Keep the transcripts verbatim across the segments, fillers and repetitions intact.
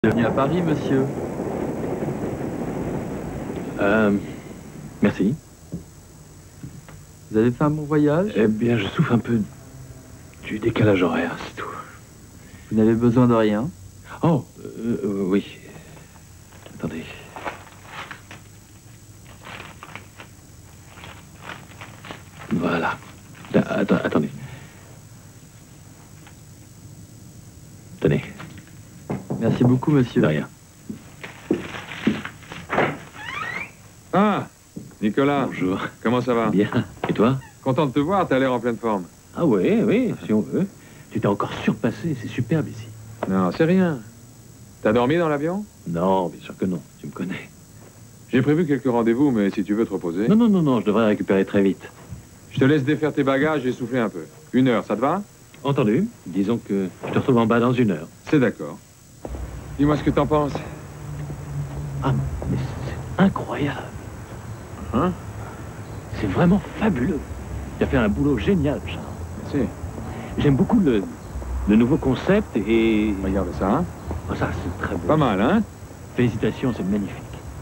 Bienvenue à Paris, monsieur. Euh... Merci. Vous avez fait un bon voyage? Eh bien, je souffre un peu du décalage horaire, c'est tout. Vous n'avez besoin de rien? Oh, euh, euh, oui. Attendez. Voilà. Attends, attendez. Tenez. Merci beaucoup, monsieur. De rien. Ah, Nicolas. Bonjour. Comment ça va? Bien. Et toi? Content de te voir, t'as l'air en pleine forme. Ah oui, oui, si on veut. Tu t'es encore surpassé, c'est superbe ici. Non, c'est rien. T'as dormi dans l'avion? Non, bien sûr que non, tu me connais. J'ai prévu quelques rendez-vous, mais si tu veux te reposer... Non, non, non, non, je devrais récupérer très vite. Je te laisse défaire tes bagages et souffler un peu. Une heure, ça te va? Entendu. Disons que je te retrouve en bas dans une heure. C'est d'accord. Dis-moi ce que t'en penses. Ah, mais c'est incroyable. Hein? C'est vraiment fabuleux. Tu as fait un boulot génial, Charles. Merci. J'aime beaucoup le, le nouveau concept et... Regarde ça, hein? Oh, ça, c'est très beau. Pas mal, hein? Félicitations, c'est magnifique.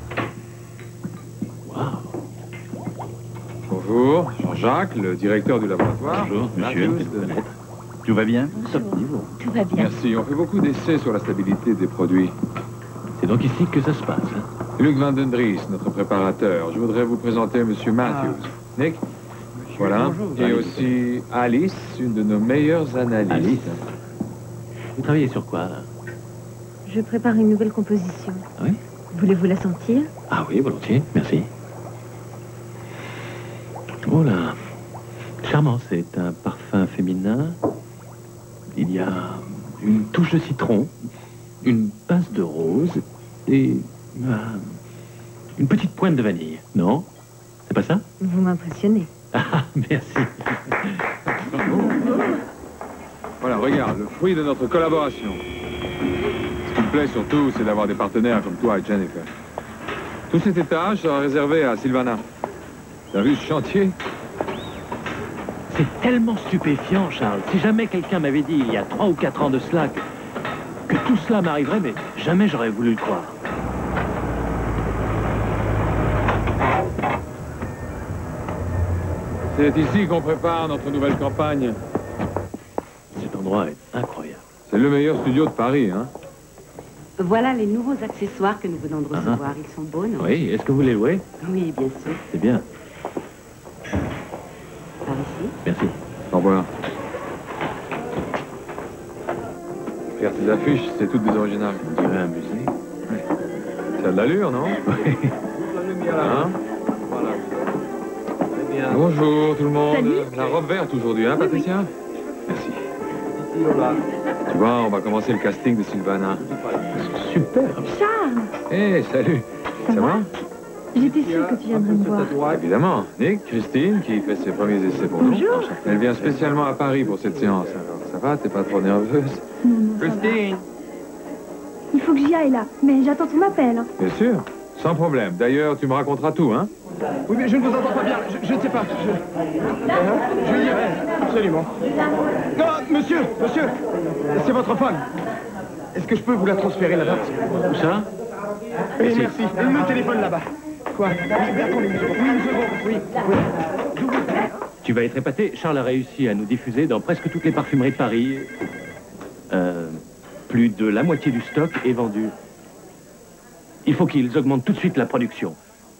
Waouh. Bonjour, Jean-Jacques, le directeur du laboratoire. Bonjour, monsieur. Matthews de- Tout va bien? Top niveau. Tout va bien. Merci, on fait beaucoup d'essais sur la stabilité des produits. C'est donc ici que ça se passe. Hein? Luc Van den Dries, notre préparateur. Je voudrais vous présenter Monsieur Matthews. Nick? Voilà. Et Allez, aussi Alice, une de nos meilleures analystes. Alice. Vous travaillez sur quoi, là? Je prépare une nouvelle composition. Ah oui? Voulez-vous la sentir? Ah oui, volontiers, merci. Oh là. Charmant, c'est un parfum féminin. Il y a une touche de citron, une pince de rose et euh, une petite pointe de vanille. Non? C'est pas ça? Vous m'impressionnez. Ah, merci. Voilà, regarde, le fruit de notre collaboration. Ce qui me plaît surtout, c'est d'avoir des partenaires comme toi et Jennifer. Tout cet étage sera réservé à Sylvana. T'as vu ce chantier? C'est tellement stupéfiant, Charles. Si jamais quelqu'un m'avait dit, il y a trois ou quatre ans de cela, que, que tout cela m'arriverait, mais jamais j'aurais voulu le croire. C'est ici qu'on prépare notre nouvelle campagne. Cet endroit est incroyable. C'est le meilleur studio de Paris, hein? Voilà les nouveaux accessoires que nous venons de recevoir. Ils sont beaux, non? Oui, est-ce que vous les louez? Oui, bien sûr. C'est bien. Par ici. Merci. Au revoir. Regarde ces affiches, c'est toutes des originales. On dirait un musée. Ça a de l'allure, non? Oui. Hein? Bonjour tout le monde. Salut. La robe verte aujourd'hui, hein, Patricia? Merci. Tu vois, on va commencer le casting de Sylvana. Super. Charles! Hé, salut. Ça, Ça va? va? J'étais sûre que tu viendrais me voir. Évidemment. Nick, Christine, qui fait ses premiers essais pour nous. Bonjour. Elle vient spécialement à Paris pour cette séance. Alors, ça va? T'es pas trop nerveuse? Non, non, ça va. Christine! Il faut que j'y aille là, mais j'attends ton appel. hein. Bien sûr. Sans problème. D'ailleurs, tu me raconteras tout, hein? Oui, mais je ne vous entends pas bien. Je, je ne sais pas. Je, je lui dirai. Absolument. Non, monsieur, monsieur, c'est votre femme. Est-ce que je peux vous la transférer là-bas? Où ça? Oui, merci. Le téléphone là-bas. Quoi? Oui, attendez une seconde. Oui, une seconde. Oui, oui. Tu vas être épaté. Charles a réussi à nous diffuser dans presque toutes les parfumeries de Paris. Euh, plus de la moitié du stock est vendu. Il faut qu'ils augmentent tout de suite la production.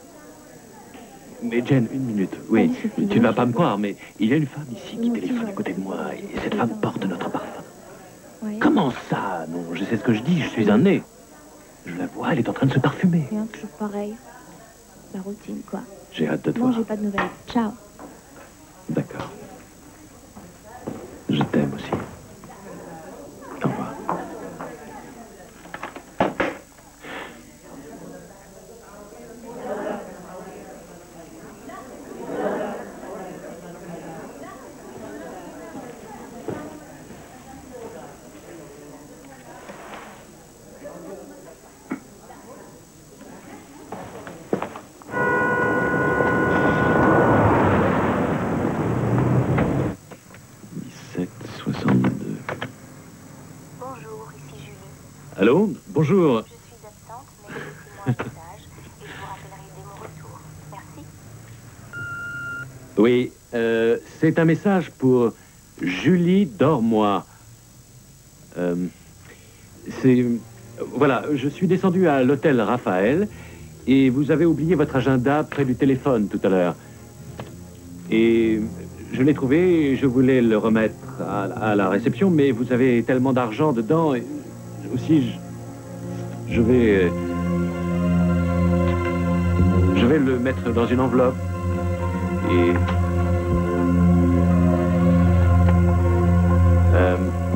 Mais Jen, une minute. Oui, Allez, Sophie, tu ne vas je- pas me croire, mais il y a une femme ici qui Moi, téléphone tu à côté de moi et cette femme porte notre parfum. Ouais. Comment ça? Non, je sais ce que je dis, je suis un nez. Je la vois, elle est en train de se parfumer. Rien, toujours pareil. La routine, quoi. J'ai hâte de te Non, voir. j'ai pas de nouvelles. Ciao. D'accord. Je t'aime aussi. Au revoir. Bonjour. Je suis absente, mais laissez-moi un message et je vous rappellerai dès mon retour. Merci. Oui, euh, c'est un message pour Julie Dormois. Euh, c'est... Voilà, je suis descendu à l'hôtel Raphaël et vous avez oublié votre agenda près du téléphone tout à l'heure. Et je l'ai trouvé et je voulais le remettre à, à la réception, mais vous avez tellement d'argent dedans et aussi je, je vais... Je vais le mettre dans une enveloppe et... Euh,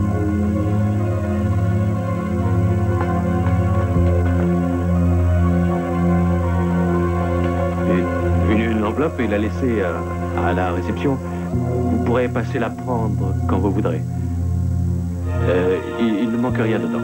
une, une enveloppe et la laisser à, à la réception. Vous pourrez passer la prendre quand vous voudrez. Euh, il, il ne manque rien dedans.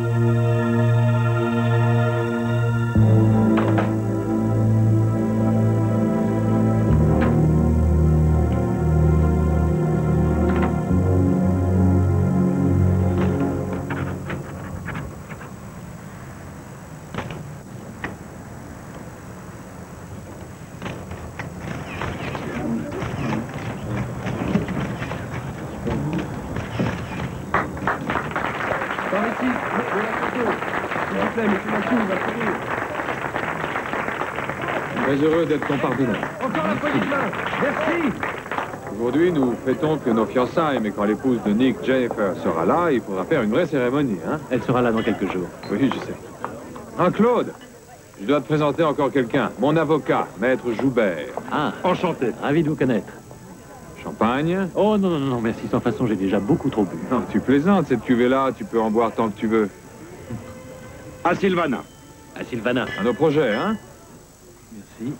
Très heureux d'être ton partenaire. Encore la poignée de main. Merci. Aujourd'hui, nous fêtons que nos fiançailles, mais quand l'épouse de Nick, Jennifer, sera là, il faudra faire une vraie cérémonie, hein? Elle sera là dans quelques jours. Oui, je sais. Ah, Claude, je dois te présenter encore quelqu'un. Mon avocat, Maître Joubert. Ah, Enchanté. ravi de vous connaître. Champagne? Oh non, non, non, merci. Sans façon, j'ai déjà beaucoup trop bu. Non, tu plaisantes, cette cuvée-là, tu peux en boire tant que tu veux. À Sylvana. À Sylvana. À nos projets, hein? Merci.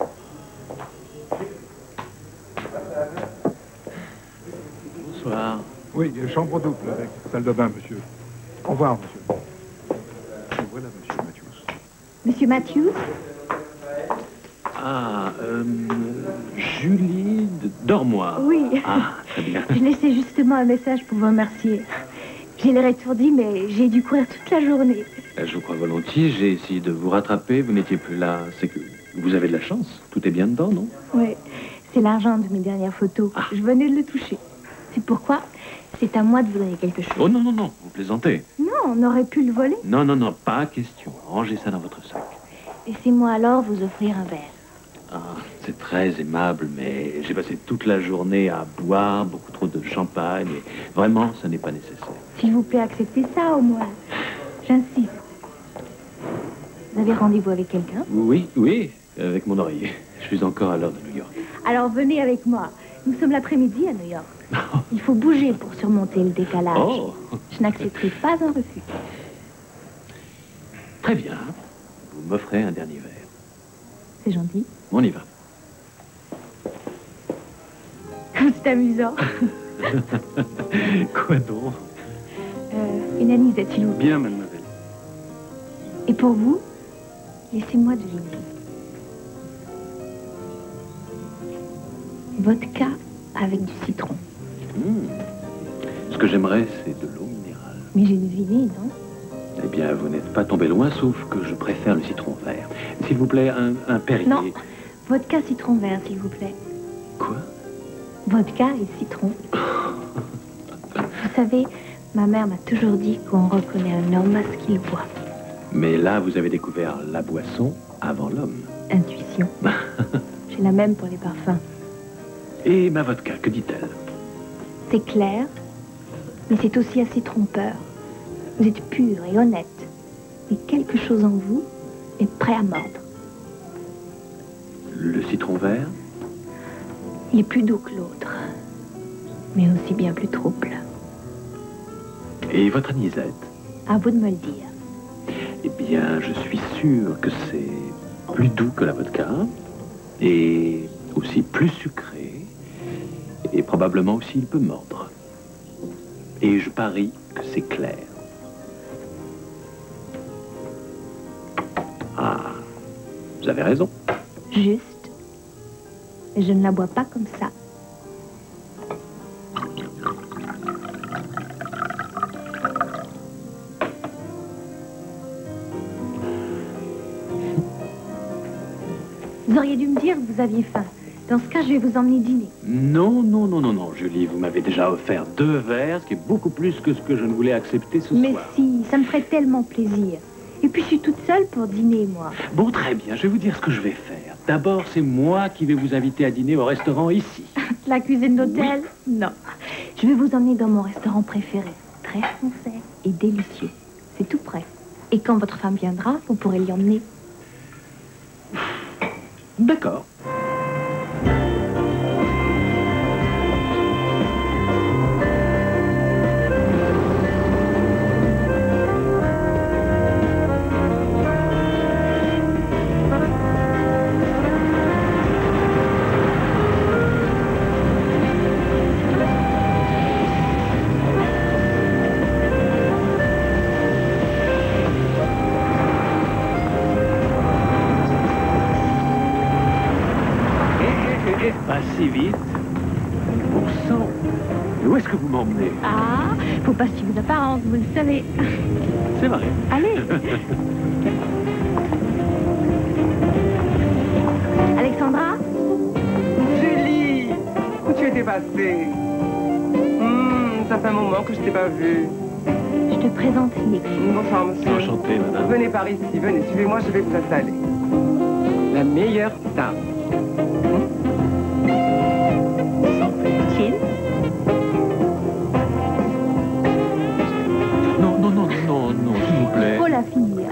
Bonsoir. Oui, chambre double avec salle de bain, monsieur. Au revoir, monsieur. Voilà, monsieur Matthews. Monsieur Matthews? Ah, euh, Julie de Dormois. Oui. Ah, très bien. Je laissais justement un message pour vous remercier. J'ai le retourdi, mais j'ai dû courir toute la journée. Je vous crois volontiers, j'ai essayé de vous rattraper, vous n'étiez plus là. C'est que vous avez de la chance. Tout est bien dedans, non? Oui, c'est l'argent de mes dernières photos. Ah. Je venais de le toucher. C'est pourquoi c'est à moi de vous donner quelque chose. Oh non, non, non, vous plaisantez. Non, on aurait pu le voler. Non, non, non, pas question. Rangez ça dans votre sac. Laissez-moi alors vous offrir un verre. Ah, c'est très aimable, mais j'ai passé toute la journée à boire, beaucoup trop de champagne, et vraiment, ce n'est pas nécessaire. S'il vous plaît, acceptez ça au moins. J'insiste. Vous avez rendez-vous avec quelqu'un? Oui, oui, avec mon oreiller. Je suis encore à l'heure de New York. Alors venez avec moi. Nous sommes l'après-midi à New York. Il faut bouger pour surmonter le décalage. Oh, Je n'accepterai pas un refus. très bien. Vous m'offrez un dernier verre. C'est gentil. On y va. C'est amusant. Quoi donc? Euh, une Anise, a-t-il vous plaît? Bien, mademoiselle. Et pour vous, laissez-moi deviner. Vodka avec du citron. Hmm. Ce que j'aimerais, c'est de l'eau minérale. Mais j'ai deviné, non? Eh bien, vous n'êtes pas tombé loin, sauf que je préfère le citron vert. S'il vous plaît, un, un Perrier. Non. Vodka citron vert, s'il vous plaît. Quoi? Vodka et citron. Vous savez, ma mère m'a toujours dit qu'on reconnaît un homme à ce qu'il boit. Mais là, vous avez découvert la boisson avant l'homme. Intuition. J'ai la même pour les parfums. Et ma vodka, que dit-elle? C'est clair, mais c'est aussi assez trompeur. Vous êtes pur et honnête, mais quelque chose en vous est prêt à mordre. Le citron vert? Il est plus doux que l'autre, mais aussi bien plus trouble. Et votre anisette? À vous de me le dire. Eh bien, je suis sûr que c'est plus doux que la vodka, et aussi plus sucré, et probablement aussi il peut mordre. Et je parie que c'est clair. Ah, vous avez raison. Juste, mais je ne la bois pas comme ça. Vous auriez dû me dire que vous aviez faim. Dans ce cas, je vais vous emmener dîner. Non, non, non, non, non, Julie, vous m'avez déjà offert deux verres, ce qui est beaucoup plus que ce que je ne voulais accepter ce Mais soir. si, ça me ferait tellement plaisir. Et puis, je suis toute seule pour dîner, moi. Bon, très bien, je vais vous dire ce que je vais faire. D'abord, c'est moi qui vais vous inviter à dîner au restaurant ici. La cuisine d'hôtel? Non. Je vais vous emmener dans mon restaurant préféré. Très français et délicieux. C'est tout prêt. Et quand votre femme viendra, vous pourrez l'y emmener. D'accord. Pas si vite. Bon sang. Mais où est-ce que vous m'emmenez? Ah, faut pas suivre d'apparence, vous le savez. C'est vrai. Allez. Alexandra? Julie, où tu étais passée? Hum, ça fait un moment que je t'ai pas vue. Je te présente Nick. Bonsoir, monsieur. Enchanté, madame. Venez par ici, venez, suivez-moi, je vais vous installer. La meilleure table. Chill. Non, non, non, non, non, s'il vous plaît. Faut la finir.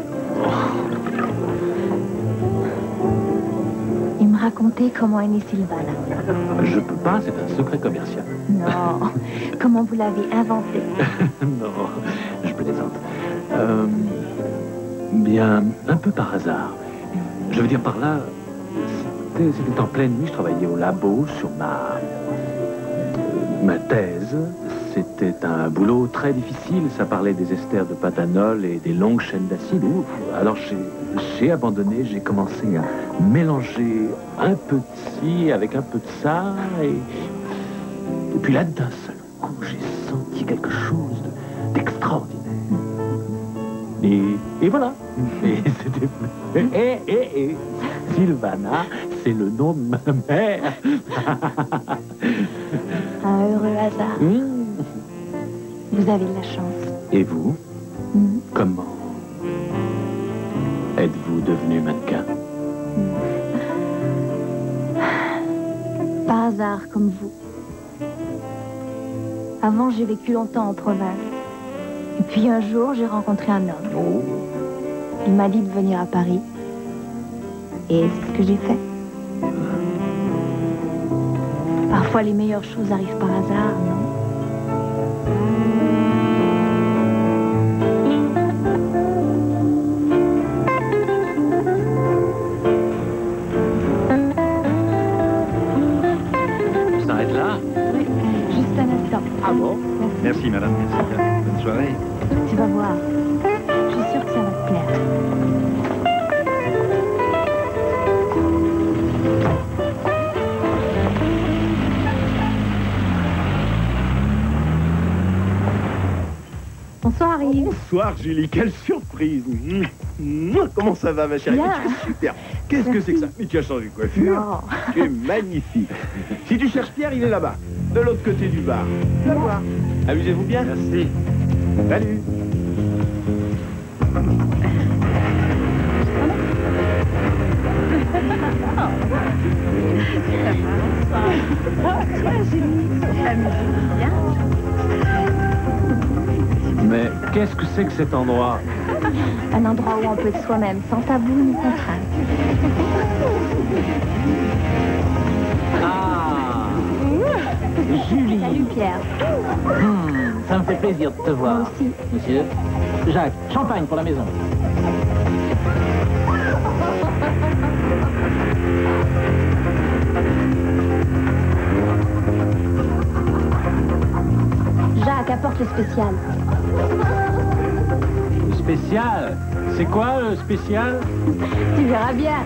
Il me racontait comment est née Sylvana. Je peux pas, c'est un secret commercial. Non, comment vous l'avez inventée. Non, je plaisante. Euh, bien, un peu par hasard. Je veux dire par là, c'était c'était en pleine nuit, je travaillais au labo sur ma... ma thèse. C'était un boulot très difficile, ça parlait des esters de patanol et des longues chaînes d'acide. Ouf. Alors j'ai j'ai abandonné, j'ai commencé à mélanger un peu de ci avec un peu de ça, et, et puis là, d'un seul coup, j'ai senti quelque chose de- d'extraordinaire. Et, et voilà. Et c'était... Et, et, et, Sylvana, c'est le nom de ma mère. Un heureux hasard. Mmh. Vous avez de la chance. Et vous, Mhm. comment êtes-vous devenu mannequin? Par hasard, comme vous. Avant, j'ai vécu longtemps en province. Et puis un jour, j'ai rencontré un homme. Oh. Il m'a dit de venir à Paris. Et c'est ce que j'ai fait. Parfois, les meilleures choses arrivent par hasard, non? On s'arrête là? Oui, juste un instant. Ah bon? Merci. Merci, madame. Merci bien. Bonne soirée. Tu vas voir. Je suis sûre que ça va te plaire. Bonsoir, Harry. Bonsoir Julie, quelle surprise. Mmh. Mmh. Comment ça va ma chérie? Bien. Tu es super. Qu'est-ce que c'est que ça? Mais tu as changé de coiffure. Non. Tu es magnifique. Si tu cherches Pierre, il est là-bas, de l'autre côté du bar. Va voir. Amusez-vous bien. Merci. Salut. Mais qu'est-ce que c'est que cet endroit? Un endroit où on peut être soi-même, sans tabou ni contrainte. Ah, Julie. Salut, Pierre. Hmm, ça me fait plaisir de te voir. Moi aussi. Monsieur, Jacques, champagne pour la maison. Jacques, apporte le spécial. Le spécial? C'est quoi le spécial? Tu verras bien.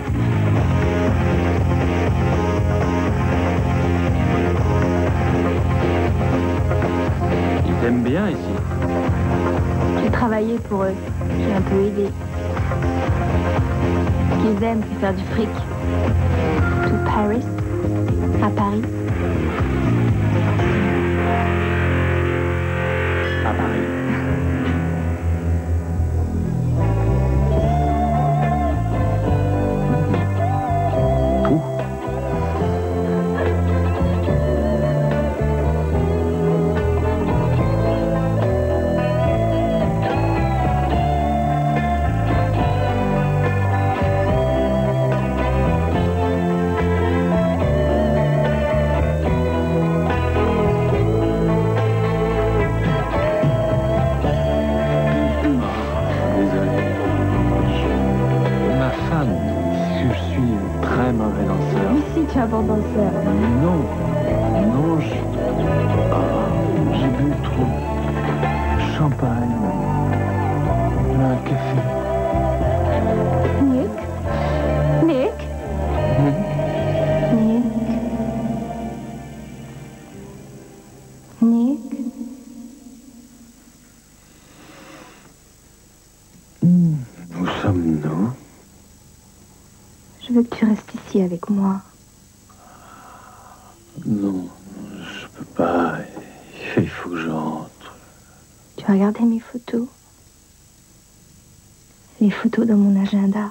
Ils t'aiment bien ici. J'ai travaillé pour eux. J'ai un peu aidé. Ce qui choses aiment que faire du fric. To Paris, à Paris. À Paris. Tu as bon danseur. Non, non, je... ah, j'ai bu trop. Champagne, un café. Nick Nick Mmh. Nick Nick Où sommes-nous? Je veux que tu restes ici avec moi. Non, je peux pas. Il faut que je rentre. Tu as regardé mes photos? Les photos dans mon agenda.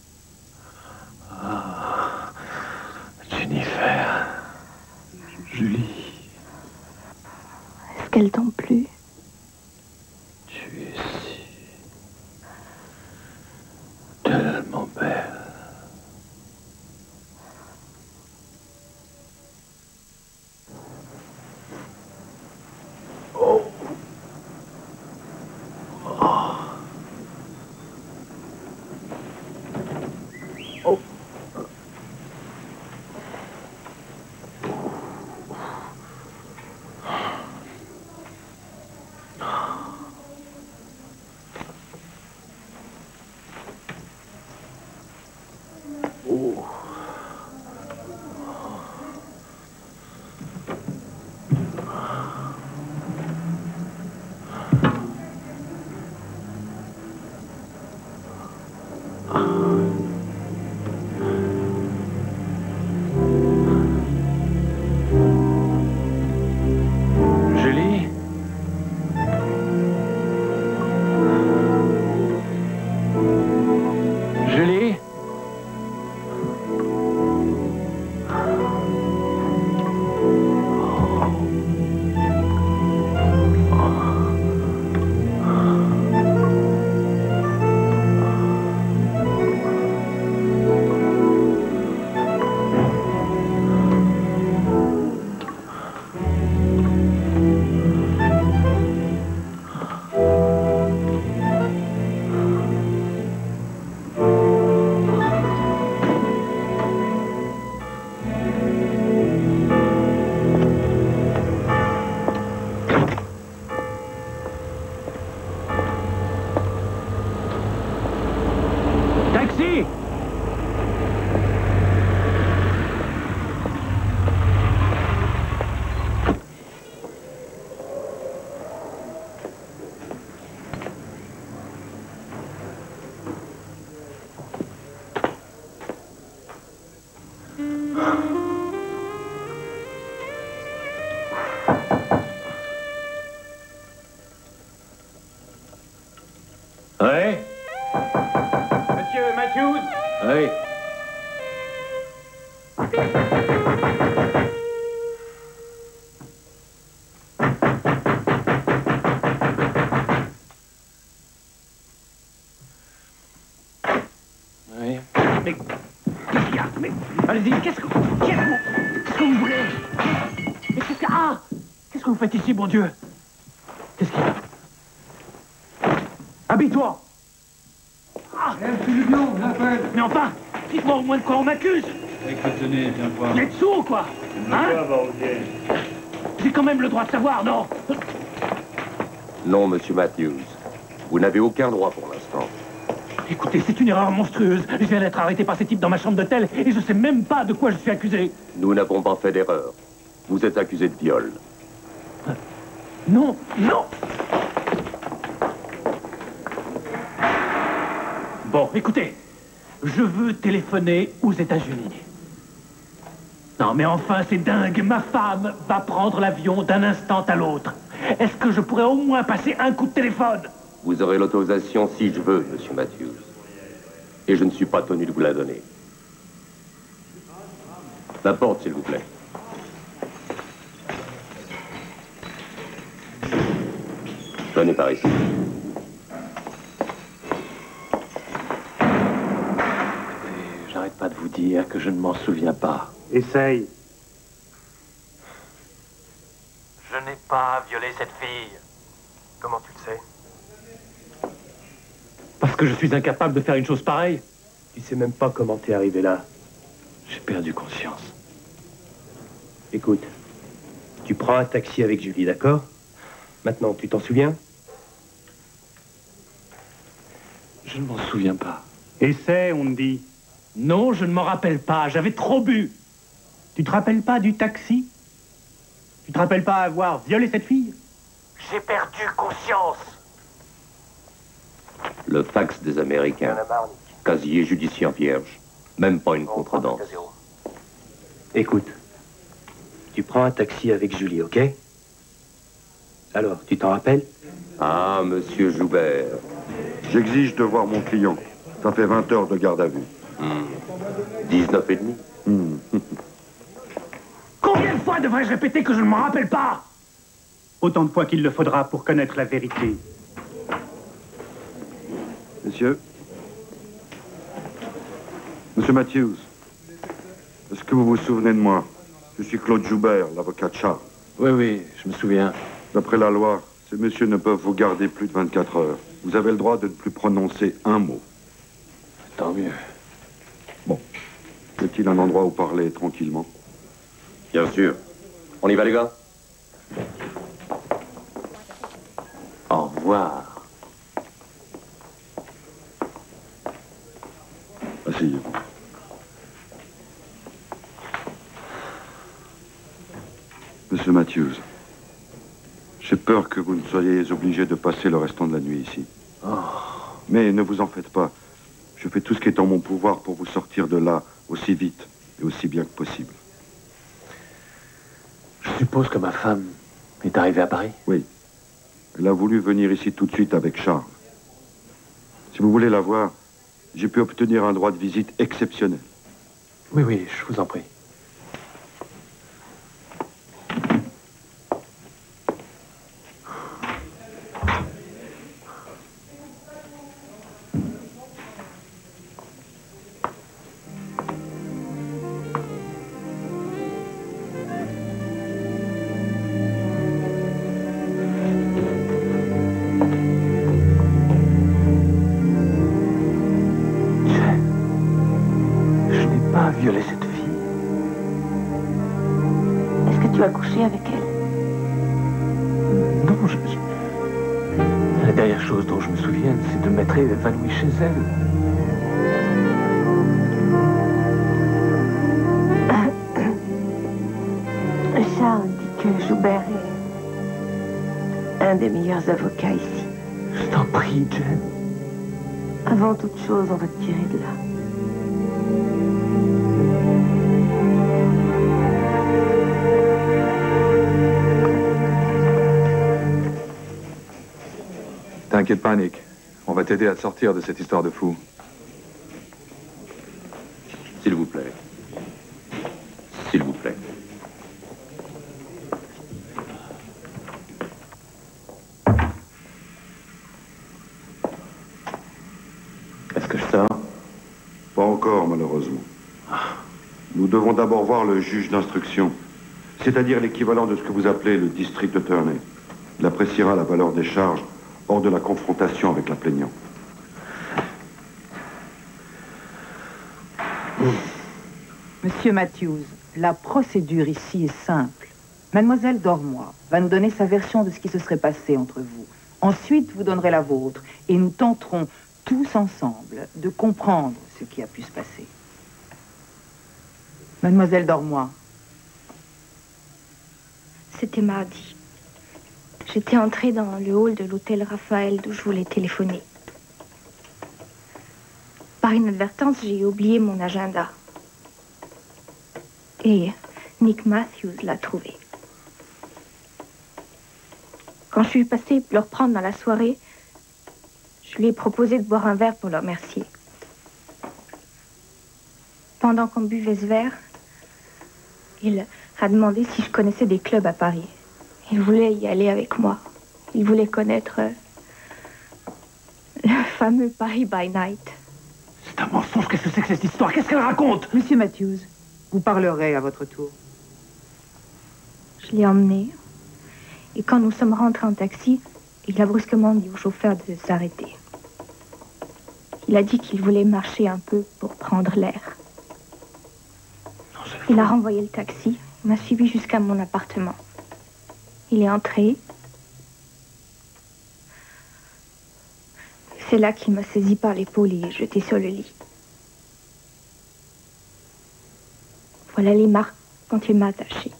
Ah, Jennifer. Julie. Est-ce qu'elles t'ont plu? Tu es si... tellement belle. Julie? Julie? Taxi! Ouais? Monsieur Matthews? Oui. Oui. Mais qu'est-ce qu'il y a? Mais allez-y, qu'est-ce que qu'est-ce que vous qu'est-ce que vous voulez? Mais qu'est-ce que ah qu'est-ce que vous faites ici, bon Dieu? Qu'est-ce qu'il y a? Habille-toi! Ah mais enfin, dites-moi au moins de quoi on m'accuse! Tenez, viens voir. Vous êtes sourd ou quoi? Hein? J'ai quand même le droit de savoir, non? Non, monsieur Matthews. Vous n'avez aucun droit pour l'instant. Écoutez, c'est une erreur monstrueuse. Je viens d'être arrêté par ces types dans ma chambre d'hôtel et je sais même pas de quoi je suis accusé. Nous n'avons pas fait d'erreur. Vous êtes accusé de viol. Non, non! Bon, écoutez, Je veux téléphoner aux États-Unis. Non, mais enfin, c'est dingue. Ma femme va prendre l'avion d'un instant à l'autre. Est-ce que je pourrais au moins passer un coup de téléphone? Vous aurez l'autorisation si je veux, monsieur Matthews. Et je ne suis pas tenu de vous la donner. La porte, s'il vous plaît. Venez par ici. J'arrête pas de vous dire que je ne m'en souviens pas. Essaye. Je n'ai pas violé cette fille. Comment tu le sais? Parce que je suis incapable de faire une chose pareille. Tu sais même pas comment t'es arrivé là. J'ai perdu conscience. Écoute, tu prends un taxi avec Julie, d'accord? Maintenant, tu t'en souviens? Je ne m'en souviens pas. Essaie, on me dit. Non, je ne m'en rappelle pas. J'avais trop bu. Tu te rappelles pas du taxi? Tu te rappelles pas avoir violé cette fille? J'ai perdu conscience. Le fax des Américains. Casier judiciaire vierge. Même pas une contredanse. Écoute, tu prends un taxi avec Julie, ok? Alors, tu t'en rappelles? Ah, monsieur Joubert. J'exige de voir mon client. Ça fait vingt heures de garde à vue. Hmm. dix-neuf et demi. Hmm. Combien de fois devrais-je répéter que je ne m'en rappelle pas? Autant de fois qu'il le faudra pour connaître la vérité. Monsieur Monsieur Matthews, est-ce que vous vous souvenez de moi? Je suis Claude Joubert, l'avocat de Charles. Oui, oui, je me souviens. D'après la loi, ces messieurs ne peuvent vous garder plus de vingt-quatre heures. Vous avez le droit de ne plus prononcer un mot. Tant mieux. Bon. Y a-t-il un endroit où parler tranquillement? Bien sûr. On y va, les gars? Au revoir. Asseyez-vous. Monsieur Matthews, j'ai peur que vous ne soyez obligé de passer le restant de la nuit ici. Oh. Mais ne vous en faites pas. Je fais tout ce qui est en mon pouvoir pour vous sortir de là aussi vite et aussi bien que possible. Je suppose que ma femme est arrivée à Paris? Oui. Elle a voulu venir ici tout de suite avec Charles. Si vous voulez la voir, j'ai pu obtenir un droit de visite exceptionnel. Oui, oui, je vous en prie. Violer cette fille. Est-ce que tu as couché avec elle? Non, je, je... La dernière chose dont je me souviens, c'est de m'être évanoui chez elle. Charles dit que Joubert est un des meilleurs avocats ici. Je t'en prie, Jen. Avant toute chose, on va te tirer de là. T'inquiète pas, Nick. On va t'aider à te sortir de cette histoire de fou. S'il vous plaît. S'il vous plaît. Est-ce que je sors? Pas encore, malheureusement. Nous devons d'abord voir le juge d'instruction, c'est-à-dire l'équivalent de ce que vous appelez le district attorney. Il appréciera la valeur des charges hors de la confrontation avec la plaignante. Monsieur Matthews, la procédure ici est simple. Mademoiselle Dormois va nous donner sa version de ce qui se serait passé entre vous. Ensuite, vous donnerez la vôtre et nous tenterons tous ensemble de comprendre ce qui a pu se passer. Mademoiselle Dormois. C'était mardi. J'étais entrée dans le hall de l'hôtel Raphaël d'où je voulais téléphoner. Par Par inadvertance, j'ai oublié mon agenda. Et Nick Matthews l'a trouvé. Quand je suis passée le reprendre dans la soirée, je lui ai proposé de boire un verre pour le remercier. Pendant qu'on buvait ce verre, il a demandé si je connaissais des clubs à Paris. Il voulait y aller avec moi. Il voulait connaître euh, le fameux Paris by Night. C'est un mensonge. Qu'est-ce que c'est que cette histoire? Qu'est-ce qu'elle raconte? Monsieur Matthews, vous parlerez à votre tour. Je l'ai emmené. Et quand nous sommes rentrés en taxi, il a brusquement dit au chauffeur de s'arrêter. Il a dit qu'il voulait marcher un peu pour prendre l'air. Il a renvoyé le taxi. Il m'a suivi jusqu'à mon appartement. Il est entré. C'est là qu'il m'a saisi par l'épaule et jeté sur le lit. Voilà les marques quand il m'a attachée.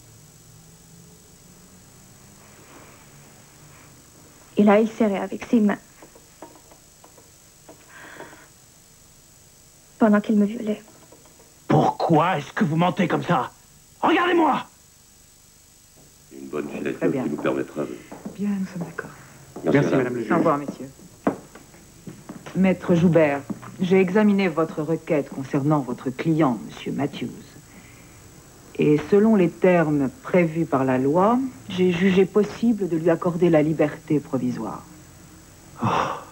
Et là, il serrait avec ses mains. Pendant qu'il me violait. Pourquoi est-ce que vous mentez comme ça? Regardez-moi! Une bonne filature qui nous permettra de... Bien, nous sommes d'accord. Merci, Merci madame. madame le juge. Au revoir, messieurs. Maître Joubert, j'ai examiné votre requête concernant votre client, monsieur Matthews. Et selon les termes prévus par la loi, j'ai jugé possible de lui accorder la liberté provisoire. Oh.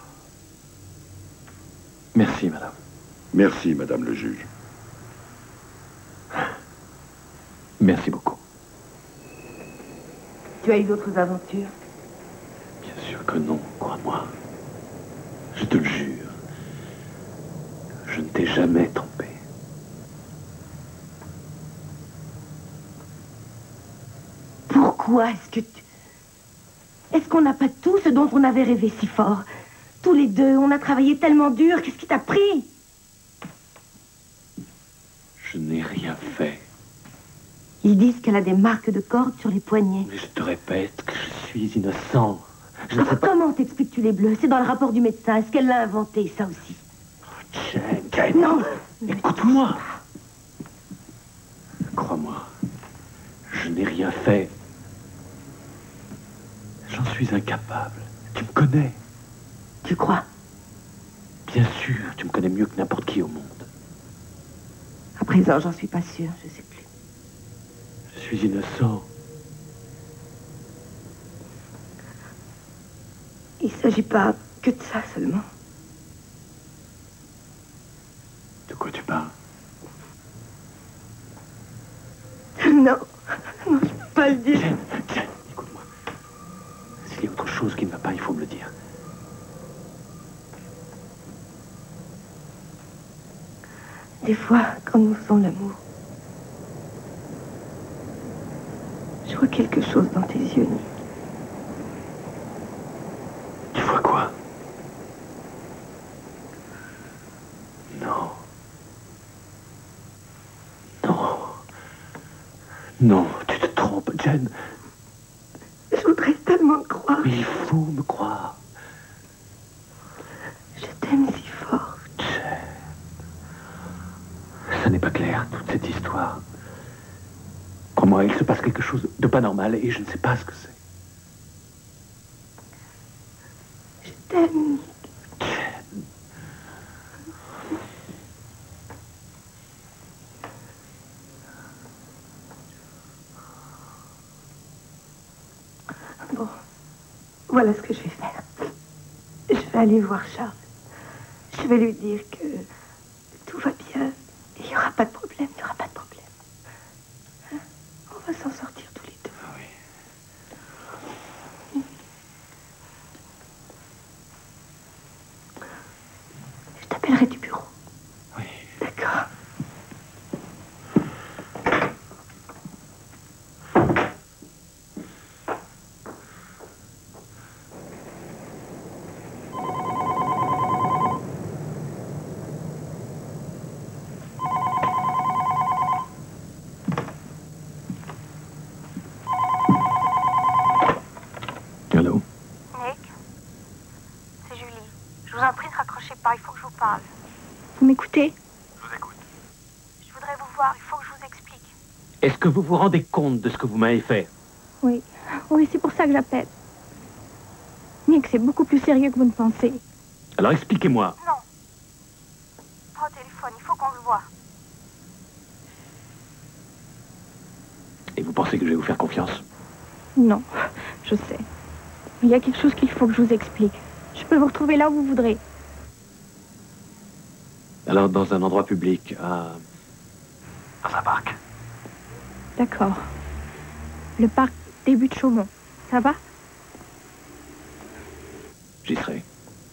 Merci, madame. Merci, madame le juge. Merci beaucoup. Tu as eu d'autres aventures? Bien sûr que non, crois-moi. Je te le jure. Je ne t'ai jamais trompé. Pourquoi est-ce que tu... Est-ce qu'on n'a pas tout ce dont on avait rêvé si fort? Tous les deux, on a travaillé tellement dur. Qu'est-ce qui t'a pris? Je n'ai rien fait. Ils disent qu'elle a des marques de corde sur les poignets. Mais je te répète que je suis innocent. Je ne Alors, sais pas... comment t'expliques-tu les bleus? C'est dans le rapport du médecin. Est-ce qu'elle l'a inventé, ça aussi? Oh, Jane, Jane. Non. Écoute-moi. Crois-moi. Je n'ai rien fait. J'en suis incapable. Tu me connais. Tu crois? Bien sûr, tu me connais mieux que n'importe qui au monde. À présent, j'en suis pas sûre, je sais plus. Je suis innocent. Il ne s'agit pas que de ça seulement. De quoi tu parles? Non, non, je peux pas le dire. Jane, Jane, écoute-moi. S'il y a autre chose qui ne va pas, il faut me le dire. Des fois, quand nous faisons l'amour, je vois quelque chose dans tes yeux, Nick. Tu vois quoi? Non. Non. Non, tu te trompes, Jane. Je voudrais tellement te croire. Mais il faut me croire. Je t'aime si fort. Jane. Ça n'est pas clair, toute cette histoire. Crois-moi, il se passe quelque chose de pas normal et je ne sais pas ce que c'est. Je t'aime, Nick. Jane. Bon, voilà ce que je vais faire. Je vais aller voir Charles. Je vais lui dire que tout va bien. Il n'y aura pas de problème, il n'y aura pas de problème. Hein? On va s'en sortir tous les deux. Oui. Je t'appellerai du bureau. Oui. D'accord. m'écoutez? Je vous écoute. Je voudrais vous voir, il faut que je vous explique. Est-ce que vous vous rendez compte de ce que vous m'avez fait? Oui. Oui, c'est pour ça que j'appelle. Nick, c'est beaucoup plus sérieux que vous ne pensez. Alors expliquez-moi. Non. Pas au téléphone, il faut qu'on se voit. Et vous pensez que je vais vous faire confiance? Non, je sais. Il y a quelque chose qu'il faut que je vous explique. Je peux vous retrouver là où vous voudrez. Alors, dans un endroit public, à... Dans un parc. D'accord. Le parc début de Chaumont. Ça va? J'y serai.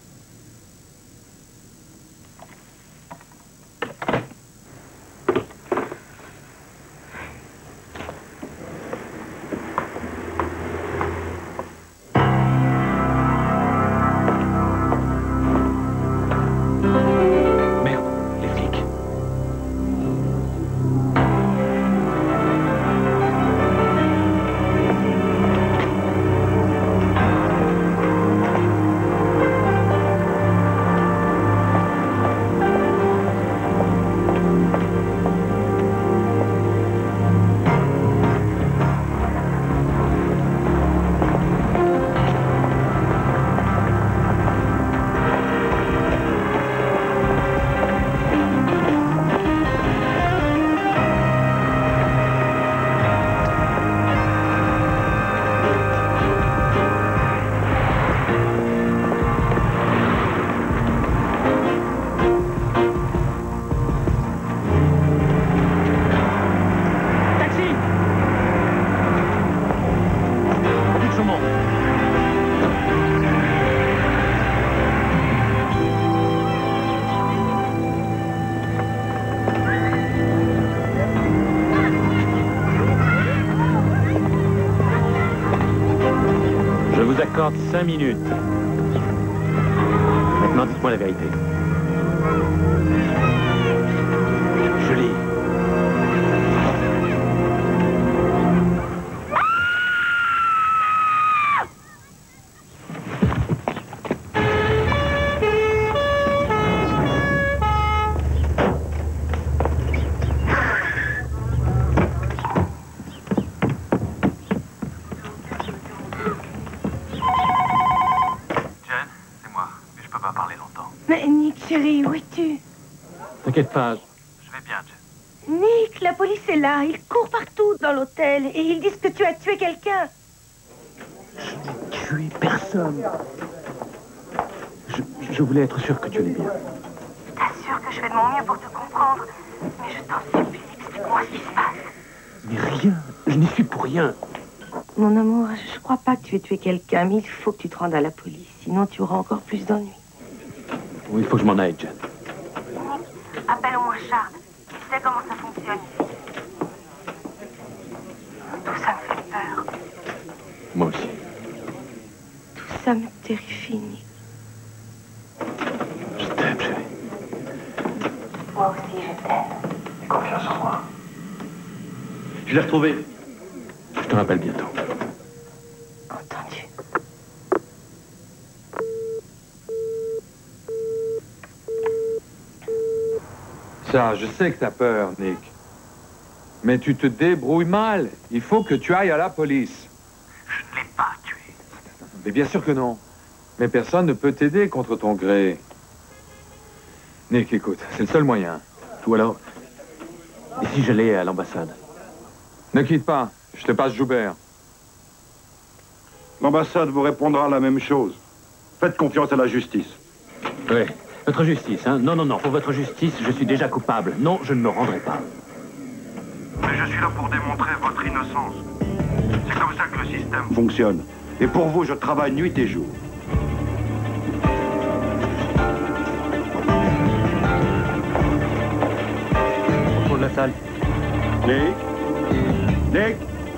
Cinq minutes. Maintenant, dites-moi la vérité. Julie. Chérie, où es-tu? T'inquiète pas. Je vais bien, Jen. Nick, la police est là. Ils courent partout dans l'hôtel et ils disent que tu as tué quelqu'un. Je n'ai tué personne. Je, je voulais être sûr que tu allais bien. Je t'assure que je fais de mon mieux pour te comprendre. Mais je t'en supplie, explique-moi ce qui se passe. Mais rien. Je n'y suis pour rien. Mon amour, je crois pas que tu aies tué quelqu'un, mais il faut que tu te rendes à la police. Sinon, tu auras encore plus d'ennuis. Oui, il faut que je m'en aille, Jen. Appelle au moins Charles. Tu sais comment ça fonctionne ici. Tout ça me fait peur. Moi aussi. Tout ça me terrifie, Nick. Je t'aime, chérie. Moi aussi, je t'aime. Aie confiance en moi. Je l'ai retrouvé. Je te rappelle bientôt. Entendu. Ça, je sais que t'as peur, Nick. Mais tu te débrouilles mal. Il faut que tu ailles à la police. Je ne l'ai pas tué. Mais bien sûr que non. Mais personne ne peut t'aider contre ton gré. Nick, écoute, c'est le seul moyen. Ou alors, et si j'allais à l'ambassade? Ne quitte pas. Je te passe Joubert. L'ambassade vous répondra la même chose. Faites confiance à la justice. Oui. Votre justice, hein? Non, non, non. Pour votre justice, je suis déjà coupable. Non, je ne me rendrai pas. Mais je suis là pour démontrer votre innocence. C'est comme ça que le système fonctionne. Et pour vous, je travaille nuit et jour. Au fond de la salle. Nick? Nick?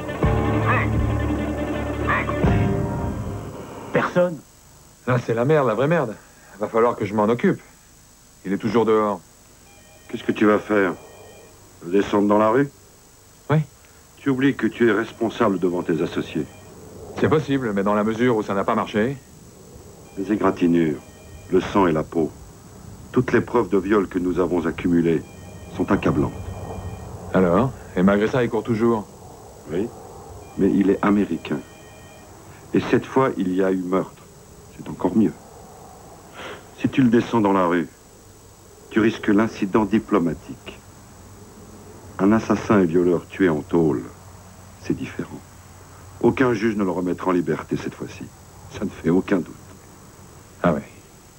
Personne. Là, c'est la merde, la vraie merde. Va falloir que je m'en occupe. Il est toujours dehors. Qu'est-ce que tu vas faire? Descendre dans la rue? Oui. Tu oublies que tu es responsable devant tes associés. C'est possible, mais dans la mesure où ça n'a pas marché. Les égratignures, le sang et la peau. Toutes les preuves de viol que nous avons accumulées sont accablantes. Alors? Et malgré ça, il court toujours? Oui, mais il est américain. Et cette fois, il y a eu meurtre. C'est encore mieux. Si tu le descends dans la rue, tu risques l'incident diplomatique. Un assassin et violeur tué en tôle, c'est différent. Aucun juge ne le remettra en liberté cette fois-ci. Ça ne fait aucun doute. Ah oui.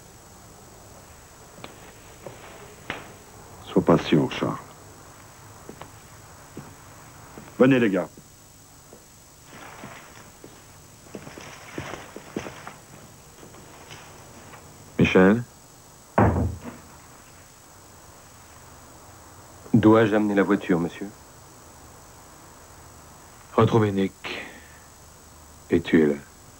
Sois patient, Charles. Venez, les gars. Michel? Dois-je amener la voiture, monsieur? Retrouver Nick et tuer-le.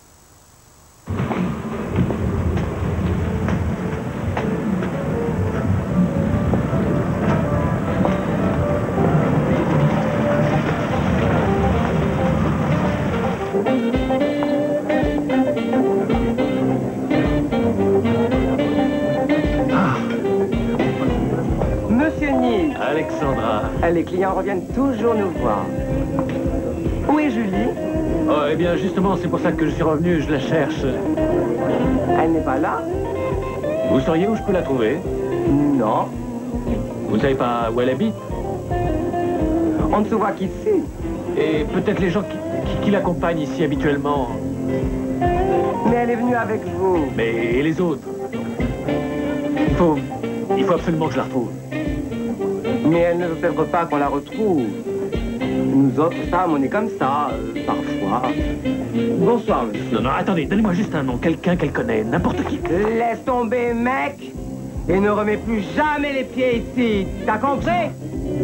Monsieur Nick. Alexandra. Les clients reviennent toujours nous voir. Où est Julie? Oh, eh bien, justement, c'est pour ça que je suis revenu, je la cherche. Elle n'est pas là? Vous sauriez où je peux la trouver? Non. Vous savez pas où elle habite? On ne se voit qu'ici. Et peut-être les gens qui, qui, qui l'accompagnent ici habituellement. Mais elle est venue avec vous. Mais et les autres? Il faut... Il faut absolument que je la retrouve. Mais elle ne veut peut-être pas qu'on la retrouve. Nous autres femmes, on est comme ça, euh, parfois. Bonsoir, monsieur. Non, non, attendez, donnez-moi juste un nom, quelqu'un qu'elle connaît, n'importe qui. Laisse tomber, mec, et ne remets plus jamais les pieds ici. T'as compris?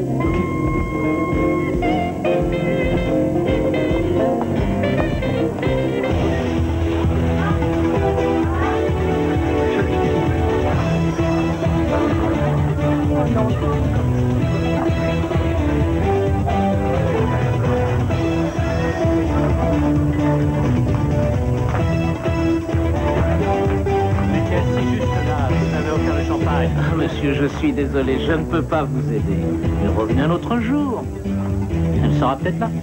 Ah, monsieur, je suis désolé, je ne peux pas vous aider. Mais revenez un autre jour. Elle sera peut-être là.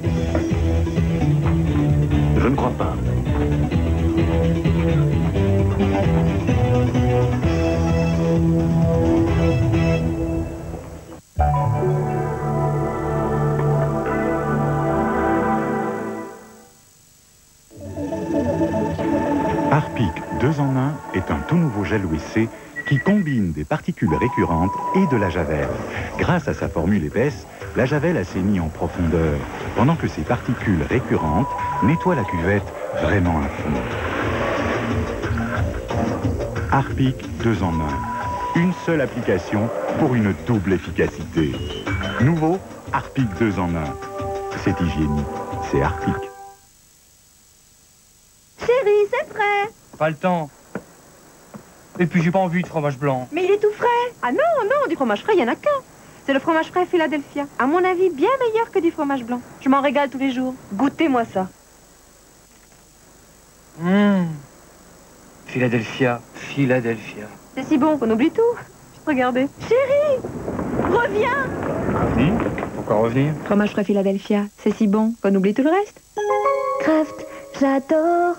Je ne crois pas. Harpic deux en un est un tout nouveau gel W C qui combine des particules récurrentes et de la javel. Grâce à sa formule épaisse, la javel assainit en profondeur, pendant que ces particules récurrentes nettoient la cuvette vraiment à fond. Harpic deux en un. Une seule application pour une double efficacité. Nouveau, Harpic deux en un. C'est hygiénique, c'est Harpic. Chérie, c'est prêt. Pas le temps. Et puis j'ai pas envie de fromage blanc. Mais il est tout frais. Ah non, non, du fromage frais, il n'y en a qu'un. C'est le fromage frais Philadelphia. À mon avis, bien meilleur que du fromage blanc. Je m'en régale tous les jours. Goûtez-moi ça. Hum. Philadelphia, Philadelphia. C'est si bon qu'on oublie tout. Regardez. Chérie, reviens. Revenir? Pourquoi revenir? Fromage frais Philadelphia, c'est si bon qu'on oublie tout le reste. Kraft, j'adore.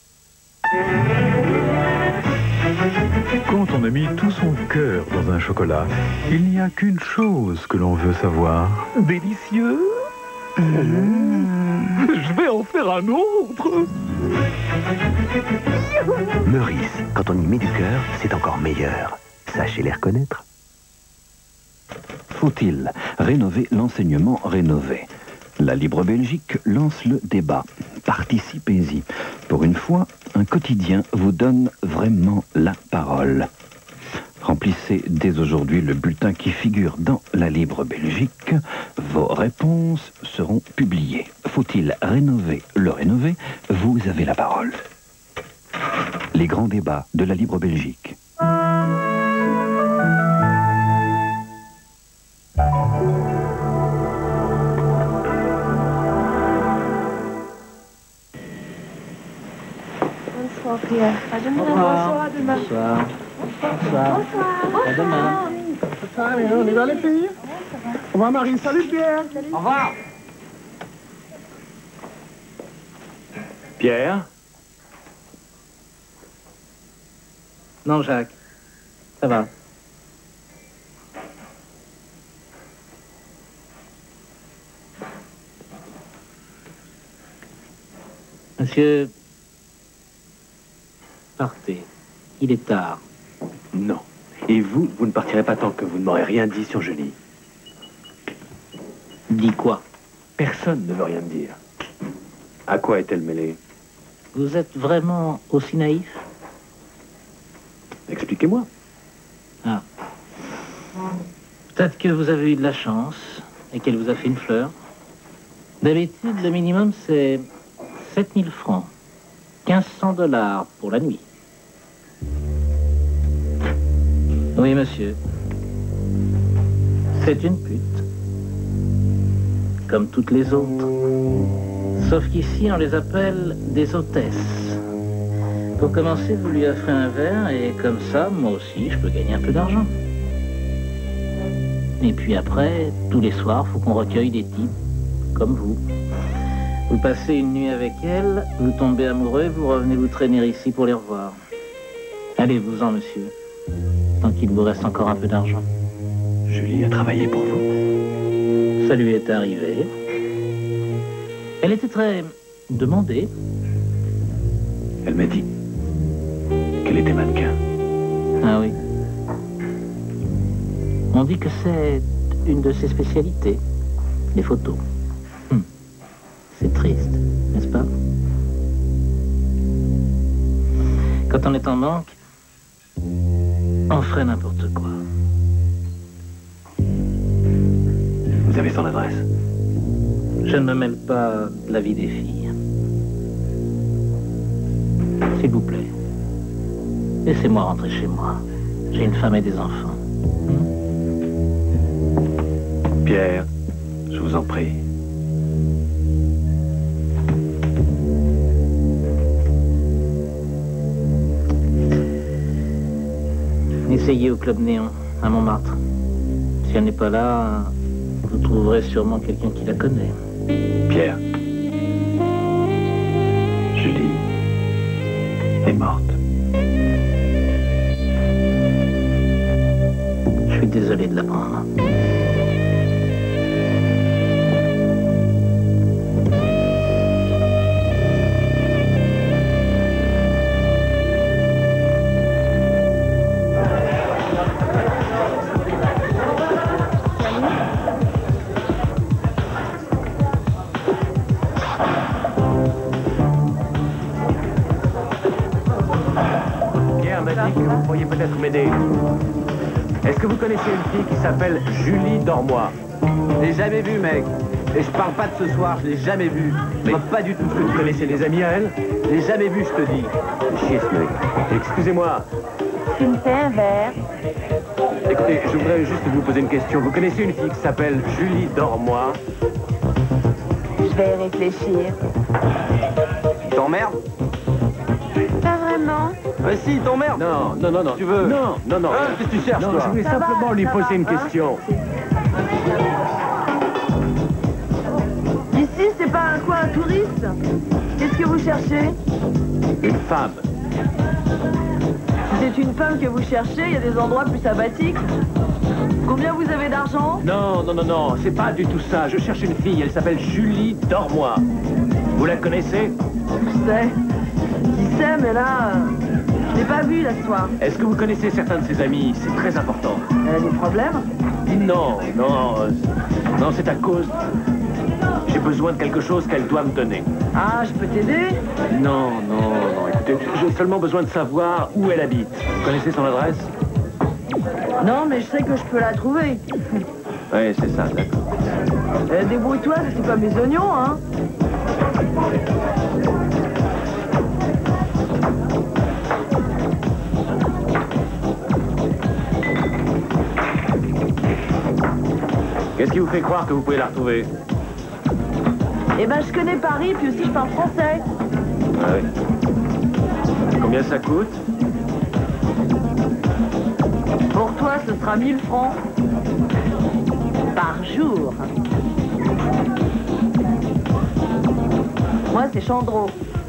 Quand on a mis tout son cœur dans un chocolat, il n'y a qu'une chose que l'on veut savoir. Délicieux. Mmh. Je vais en faire un autre. Meurice, quand on y met du cœur, c'est encore meilleur. Sachez les reconnaître. Faut-il rénover l'enseignement rénové? La Libre Belgique lance le débat. Participez-y. Pour une fois, un quotidien vous donne vraiment la parole. Remplissez dès aujourd'hui le bulletin qui figure dans la Libre Belgique. Vos réponses seront publiées. Faut-il rénover le rénové? Vous avez la parole. Les grands débats de la Libre Belgique. Bonsoir, Pierre. À demain. Bonsoir. Bonsoir, à demain. Bonsoir. Bonsoir. À demain. Allez, on y va les filles. Au revoir Marie, salut Pierre. Au revoir. Pierre? Non, Jacques. Ça va. Monsieur, partez. Il est tard. Non. Et vous, vous ne partirez pas tant que vous ne m'aurez rien dit sur Julie. Dis quoi? Personne ne veut rien dire. À quoi est-elle mêlée? Vous êtes vraiment aussi naïf? Expliquez-moi. Ah. Peut-être que vous avez eu de la chance et qu'elle vous a fait une fleur. D'habitude, le minimum, c'est sept mille francs. quinze cents dollars pour la nuit. Oui, monsieur. C'est une pute. Comme toutes les autres. Sauf qu'ici, on les appelle des hôtesses. Pour commencer, vous lui offrez un verre et comme ça, moi aussi, je peux gagner un peu d'argent. Et puis après, tous les soirs, faut qu'on recueille des types comme vous. Vous passez une nuit avec elle, vous tombez amoureux, vous revenez vous traîner ici pour les revoir. Allez-vous-en, monsieur, tant qu'il vous reste encore un peu d'argent. Julie a travaillé pour vous. Ça lui est arrivé. Elle était très demandée. Elle m'a dit qu'elle était mannequin. Ah oui. On dit que c'est une de ses spécialités, les photos. Hum. C'est triste, n'est-ce pas? Quand on est en manque, on ferait n'importe quoi. Vous avez son adresse? Je ne me mêle pas de la vie des filles. S'il vous plaît, laissez-moi rentrer chez moi. J'ai une femme et des enfants. Pierre, je vous en prie. Essayez au Club Néon, à Montmartre. Si elle n'est pas là, vous trouverez sûrement quelqu'un qui la connaît. Pierre. Julie est morte. Je suis désolé de l'apprendre. Vous pourriez peut-être m'aider. Est-ce que vous connaissez une fille qui s'appelle Julie Dormois? Je l'ai jamais vue, mec. Et je parle pas de ce soir, je l'ai jamais vue. Je vois pas du tout ce que Vous tu connaissez des amis à elle? Je l'ai jamais vue, je te dis. Chier ce mec. Excusez-moi. Tu me fais un verre. Écoutez, je voudrais juste vous poser une question. Vous connaissez une fille qui s'appelle Julie Dormois? Je vais y réfléchir. Il t'emmerde? Pas vraiment. Euh, si, il t'emmerde. Non, non, non, non. Tu veux? Non, non, non. Hein, qu'est-ce que tu cherches, Non, toi? je voulais Ça simplement va, lui ça poser va, une hein? question. Ici, c'est pas un coin à touristes. Qu'est-ce que vous cherchez? Une femme. Si c'est une femme que vous cherchez, il y a des endroits plus sympathiques. Combien vous avez d'argent? Non, non, non, non. C'est pas du tout ça. Je cherche une fille. Elle s'appelle Julie Dormois. Vous la connaissez? Je sais. Qui sait, mais là, euh, je l'ai pas vue, là, ce soir. Est-ce que vous connaissez certains de ses amis? C'est très important. Elle a des problèmes? Non, non, euh, non, c'est à cause... J'ai besoin de quelque chose qu'elle doit me donner. Ah, je peux t'aider? Non, non, non, écoutez, j'ai seulement besoin de savoir où elle habite. Vous connaissez son adresse? Non, mais je sais que je peux la trouver. Oui, c'est ça, d'accord. Euh, Débrouille-toi, c'est pas mes oignons, hein? Qu'est-ce qui vous fait croire que vous pouvez la retrouver? Eh ben, je connais Paris, puis aussi je parle français. Ah oui. Combien ça coûte? ça, ce sera mille francs. Par jour. Moi, c'est Chandreau.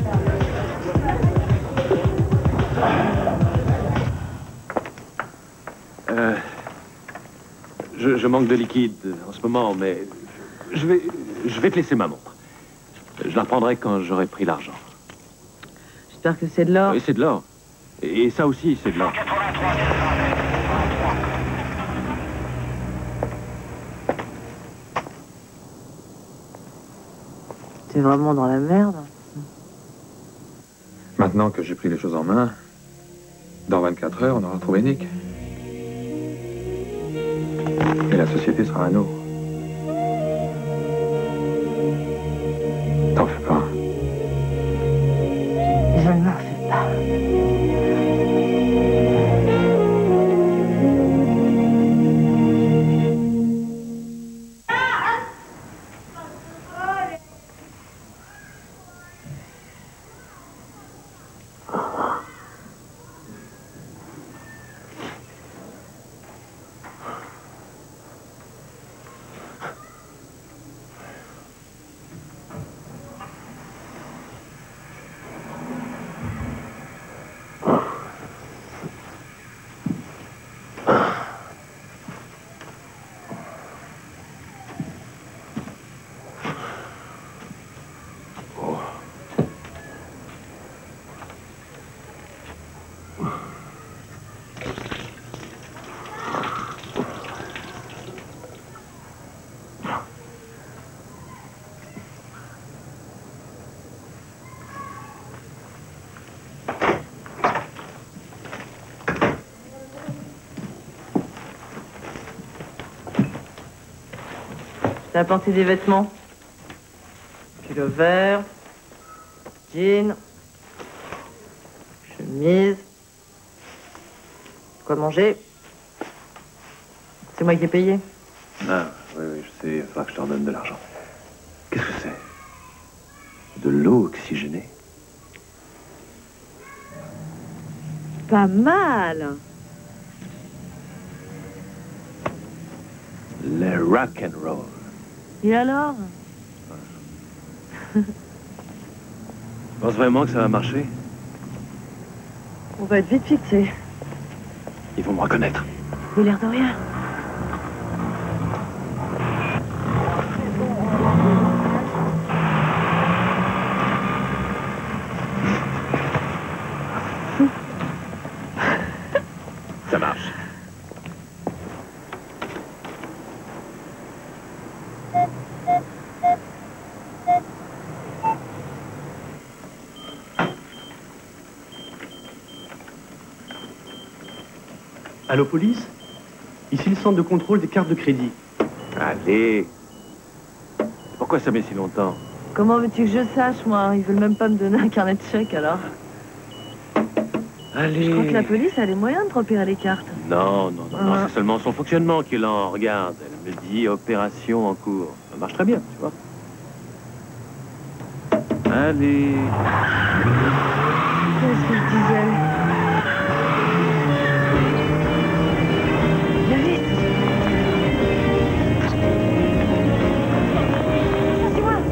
Euh, je, je manque de liquide en ce moment, mais je vais, je vais te laisser ma montre. Je la reprendrai quand j'aurai pris l'argent. J'espère que c'est de l'or. Oui, c'est de l'or. Et, et ça aussi, c'est de l'or. T'es vraiment dans la merde. Maintenant que j'ai pris les choses en main, dans vingt-quatre heures, on aura trouvé Nick. Et la société sera à nous. T'en fais pas. Je ne m'en fais pas. T'as apporté des vêtements. Pull vert, jean, chemise. Quoi manger? C'est moi qui ai payé. Ah, oui, oui, je sais, il faudra que je te redonne de l'argent. Qu'est-ce que c'est? De l'eau oxygénée? Pas mal. Le rock and roll. Et alors? Tu penses vraiment que ça va marcher? On va être vite fixés. Ils vont me reconnaître. Il a l'air de rien. Ça marche. Allô, police? Ici le centre de contrôle des cartes de crédit. Allez. Pourquoi ça met si longtemps? Comment veux-tu que je sache, moi? Ils veulent même pas me donner un carnet de chèques, alors. Allez. Je crois que la police a les moyens de repérer les cartes. Non, non, non, non, Ah. c'est seulement son fonctionnement qui est lent. Regarde, elle me dit opération en cours. Ça marche très bien, tu vois. Allez. Qu'est-ce que je disais? Viens vite. C'est moi.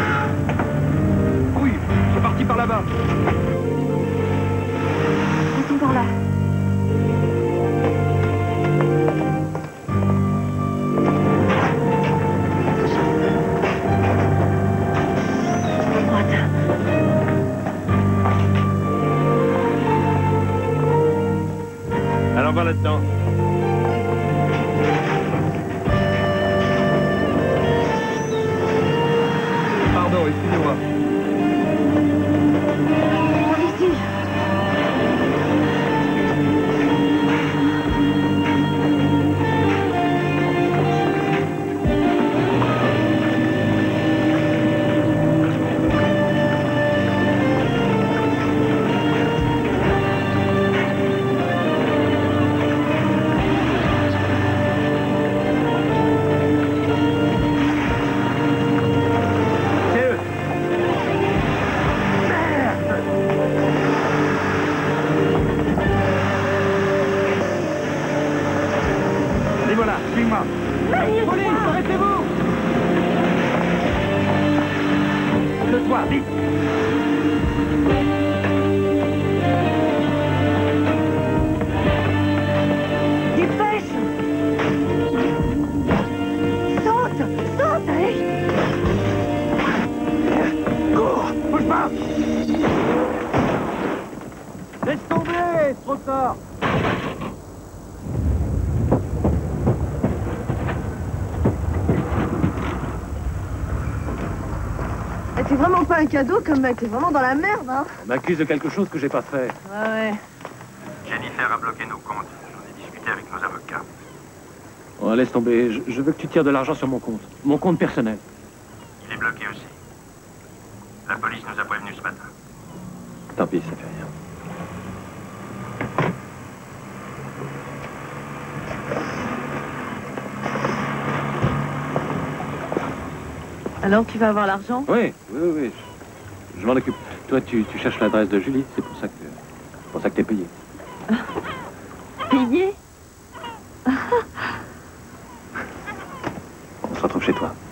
Oui, c'est parti par là-bas. vite. Dépêche! Saute! Saute, allez! Cours! Bouge pas! Laisse tomber, c'est trop tard. T'es vraiment pas un cadeau comme mec, t'es vraiment dans la merde, hein. On m'accuse de quelque chose que j'ai pas fait. Ouais, ouais. Jennifer a bloqué nos comptes. J'en ai discuté avec nos avocats. Oh, laisse tomber. Je, je veux que tu tires de l'argent sur mon compte. Mon compte personnel. Il est bloqué aussi. La police nous a prévenus ce matin. Tant pis, ça fait rien. Alors, tu vas avoir l'argent? Oui, oui, oui, oui. Je, je m'en occupe. Toi, tu, tu cherches l'adresse de Julie. C'est pour ça que, c'est pour ça que t'es payé. Payé? On se retrouve chez toi.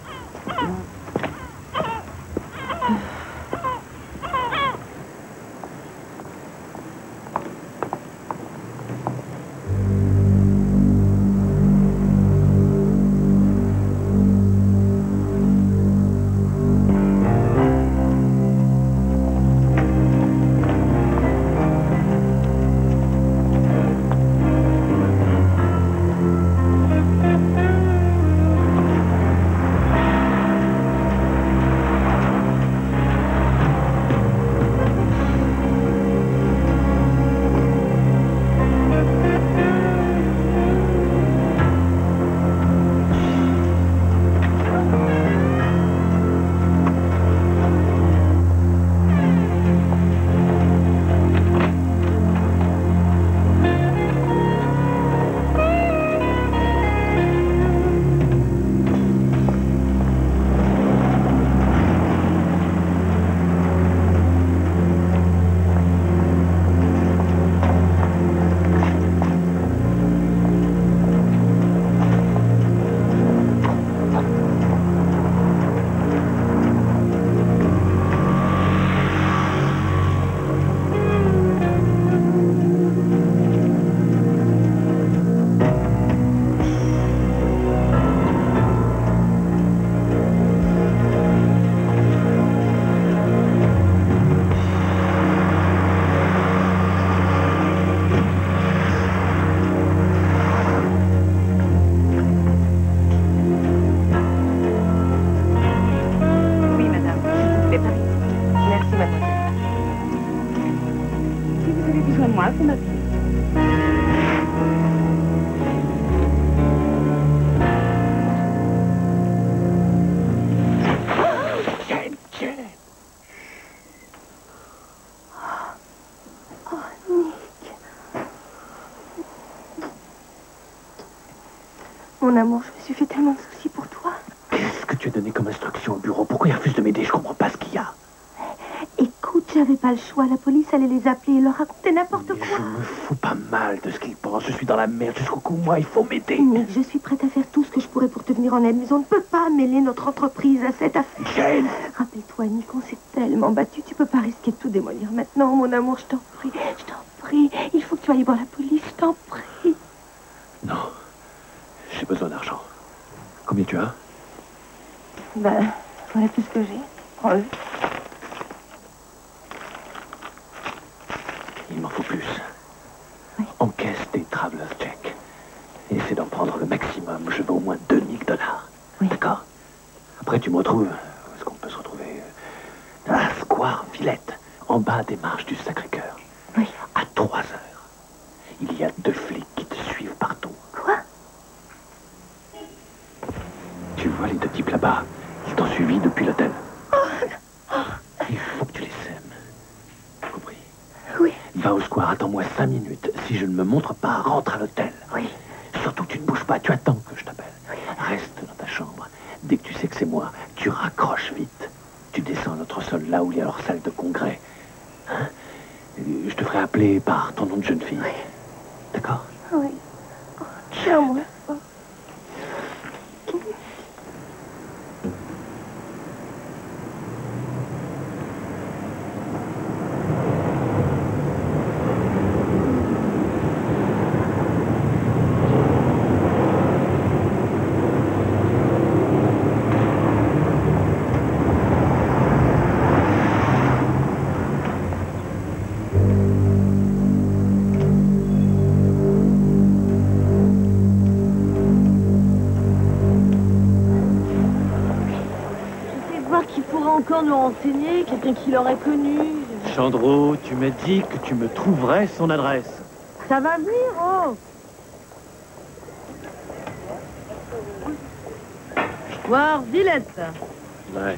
Mon amour, je me suis fait tellement de soucis pour toi. Qu'est-ce que tu as donné comme instruction au bureau? Pourquoi il refuse de m'aider? Je comprends pas ce qu'il y a. Écoute, j'avais pas le choix. La police allait les appeler et leur raconter n'importe quoi. Je me fous pas mal de ce qu'ils pensent. Je suis dans la merde jusqu'au cou. Moi, il faut m'aider. Nick, je suis prête à faire tout ce que je pourrais pour te venir en aide, mais on ne peut pas mêler notre entreprise à cette affaire. Jane! Rappelle-toi, Nick, on s'est tellement battu. Tu peux pas risquer de tout démolir maintenant, mon amour. Je t'en prie, je t'en prie. Il faut que tu ailles voir la police. Je t'en prie. Non. J'ai besoin d'argent. Combien tu as? Ben, voilà tout ce que j'ai. Prends-le. Il m'en faut plus. Oui. Encaisse des travelers checks. Et essaie d'en prendre le maximum. Je veux au moins deux mille dollars. Oui. D'accord? Après, tu me retrouves. Où est-ce qu'on peut se retrouver? À Square Villette, en bas des marches du Sacré-Cœur. Oui. À trois heures. Il y a deux flics qui te suivent partout. Quoi? Tu vois les deux types là-bas? Ils t'ont suivi depuis l'hôtel. Oh, oh. Il faut que tu les aimes. Compris? Oui. Va au square, attends-moi cinq minutes. Si je ne me montre pas, rentre à l'hôtel. Oui. Surtout, tu ne bouges pas, tu attends que je t'appelle. Oui. Reste dans ta chambre. Dès que tu sais que c'est moi, tu raccroches vite. Tu descends à notre sol, là où il y a leur salle de congrès. Hein? Je te ferai appeler par ton nom de jeune fille. Oui. D'accord? Oui. Oh, tiens-moi. Oh. encore nous renseigner, quelqu'un qui l'aurait connu. Chandro, tu m'as dit que tu me trouverais son adresse. Ça va venir, oh. Voir Villette. Ouais.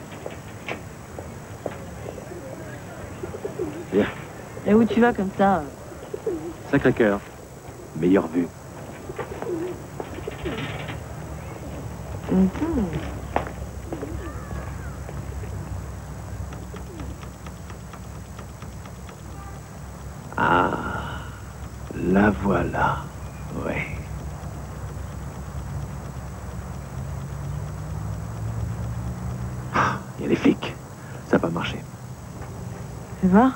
Bien. Et où tu vas comme ça? Sacré-Cœur. Meilleure vue. Mhm. Ah, la voilà. Ouais. Ah, il y a les flics. Ça va pas marcher. Tu vois?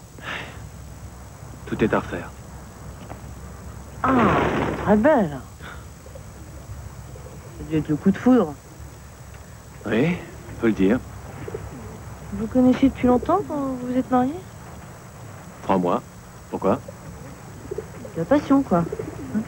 Tout est à refaire. Ah, très belle. Ça a dû être le coup de foudre. Oui, on peut le dire. Vous vous connaissez depuis longtemps quand vous vous êtes mariés? Trois mois. Pourquoi? La passion, quoi. Hein?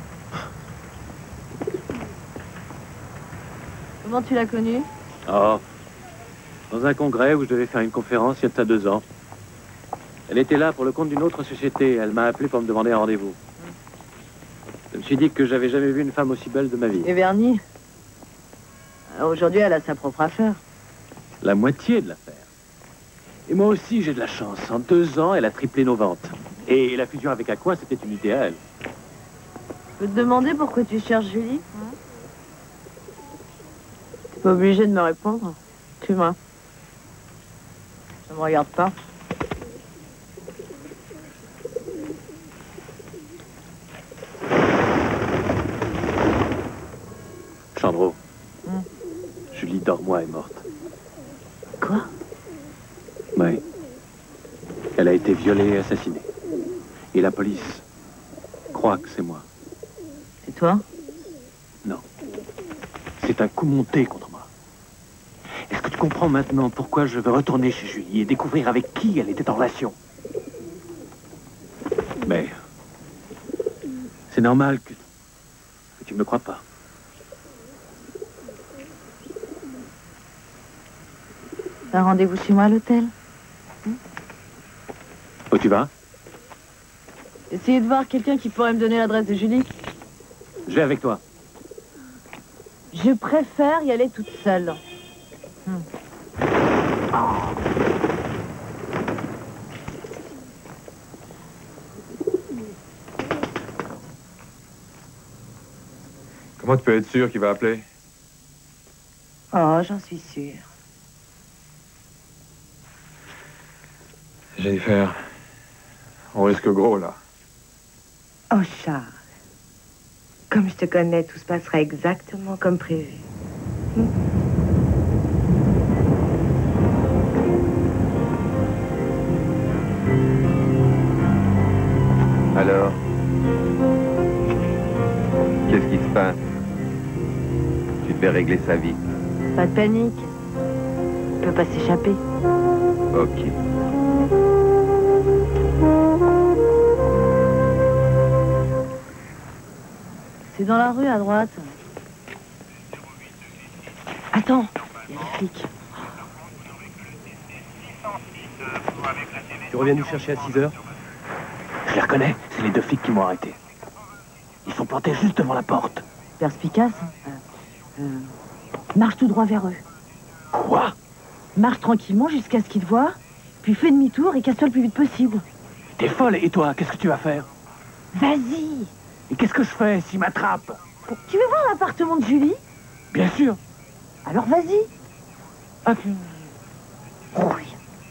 Comment tu l'as connue? Oh, dans un congrès où je devais faire une conférence il y a de ça deux ans. Elle était là pour le compte d'une autre société. Elle m'a appelé pour me demander un rendez-vous. Je me suis dit que j'avais jamais vu une femme aussi belle de ma vie. Et Vernie? Aujourd'hui, elle a sa propre affaire. La moitié de l'affaire. Et moi aussi, j'ai de la chance. En deux ans, elle a triplé nos ventes. Et la fusion avec Aqua, c'était une idée à elle. Je peux te demander pourquoi tu cherches Julie? Hein? T'es pas obligé de me répondre. Tu vois. Ça me regarde pas. Chandro. Hum. Julie Dormois est morte. Quoi? Oui. Elle a été violée et assassinée. Et la police croit que c'est moi. C'est toi? Non. C'est un coup monté contre moi. Est-ce que tu comprends maintenant pourquoi je veux retourner chez Julie et découvrir avec qui elle était en relation? Mais c'est normal que, que tu me crois pas. T'as un rendez-vous chez moi à l'hôtel? Où tu vas? Essayez de voir quelqu'un qui pourrait me donner l'adresse de Julie. Je vais avec toi. Je préfère y aller toute seule. Hmm. Comment tu peux être sûr qu'il va appeler? Oh, j'en suis sûre. Jennifer, on risque gros, là. Oh, Charles. Comme je te connais, tout se passera exactement comme prévu. Hmm? Alors? Qu'est-ce qui se passe? Tu devais régler sa vie. Pas de panique. Il peut pas s'échapper. Ok. C'est dans la rue à droite. Attends, il y a des flics. Tu reviens nous chercher à six heures? Je les reconnais, c'est les deux flics qui m'ont arrêté. Ils sont plantés juste devant la porte. Perspicace. Euh, euh, marche tout droit vers eux. Quoi? Marche tranquillement jusqu'à ce qu'ils te voient, puis fais demi-tour et casse-toi le plus vite possible. T'es folle, et toi, qu'est-ce que tu vas faire? Vas-y. Et qu'est-ce que je fais s'ils m'attrapent? Tu veux voir l'appartement de Julie? Bien sûr. Alors vas-y. Ah. Oui.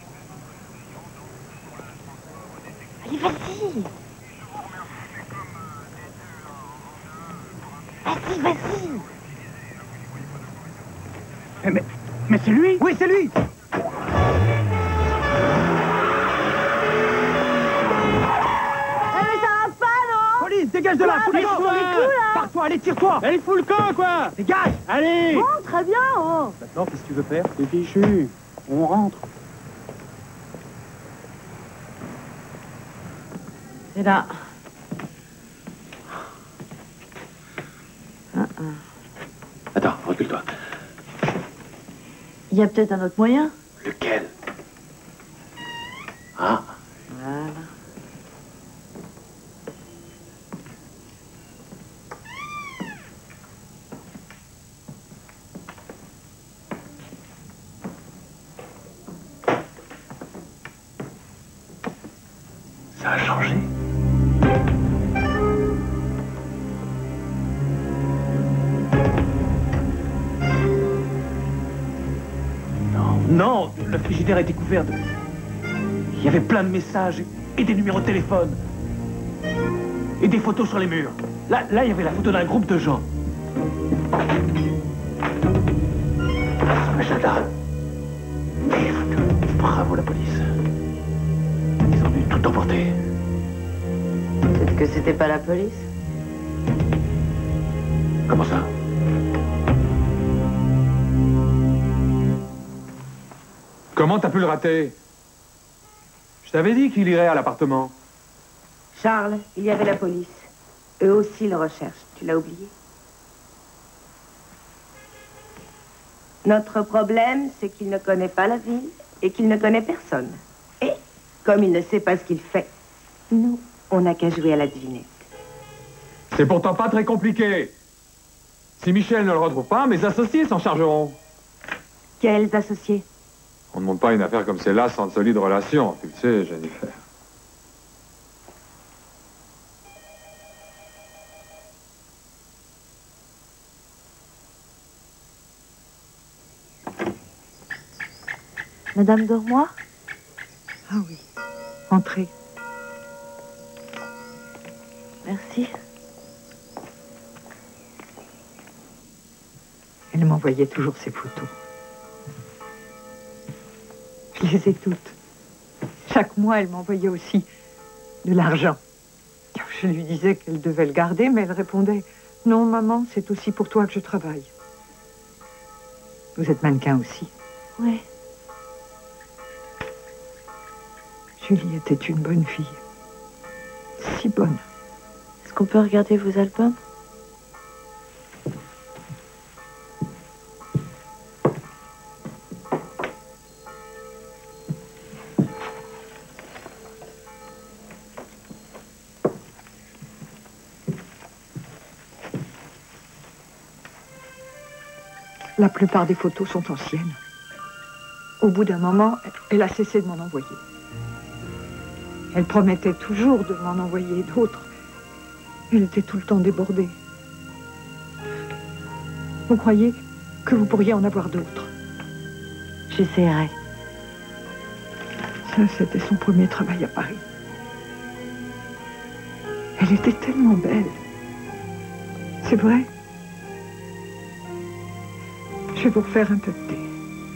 Allez, vas-y. Vas-y, vas-y. Mais, mais, mais c'est lui? Oui, c'est lui! Dégage de là, Ah, fous le mais camp! je fous les coups, là. Pars-toi, allez, tire-toi! Allez, fous le camp, quoi! Dégage! Allez! Bon, très bien, oh. Maintenant, qu'est-ce que tu veux faire? T'es fichu. On rentre. C'est là. Ah, ah. Attends, recule-toi. Il y a peut-être un autre moyen. Lequel? Ah. Voilà. Ça a changé. Non, le frigidaire était couvert de... Il y avait plein de messages et des numéros de téléphone. Et des photos sur les murs. Là, là, il y avait la photo d'un groupe de gens. Son agenda. Merde. Bravo la police. Ils ont dû tout emporter. Peut-être que c'était pas la police. Comment ça? Comment t'as pu le rater? Je t'avais dit qu'il irait à l'appartement. Charles, il y avait la police. Eux aussi le recherchent. Tu l'as oublié? Notre problème, c'est qu'il ne connaît pas la ville et qu'il ne connaît personne. Et, comme il ne sait pas ce qu'il fait, nous, on n'a qu'à jouer à la devinette. C'est pourtant pas très compliqué. Si Michel ne le retrouve pas, mes associés s'en chargeront. Quels associés? On ne monte pas une affaire comme celle-là sans de solides relations, tu le sais, Jennifer. Madame Dormois? Ah oui. Entrez. Merci. Elle m'envoyait toujours ses photos. Je les ai toutes. Chaque mois, elle m'envoyait aussi de l'argent. Je lui disais qu'elle devait le garder, mais elle répondait « Non, maman, c'est aussi pour toi que je travaille. » Vous êtes mannequin aussi? Oui. Julie était une bonne fille. Si bonne. Est-ce qu'on peut regarder vos albums? La plupart des photos sont anciennes. Au bout d'un moment, elle a cessé de m'en envoyer. Elle promettait toujours de m'en envoyer d'autres. Elle était tout le temps débordée. Vous croyez que vous pourriez en avoir d'autres? J'essaierai. Ça, c'était son premier travail à Paris. Elle était tellement belle. C'est vrai. Je vais vous refaire un peu de thé.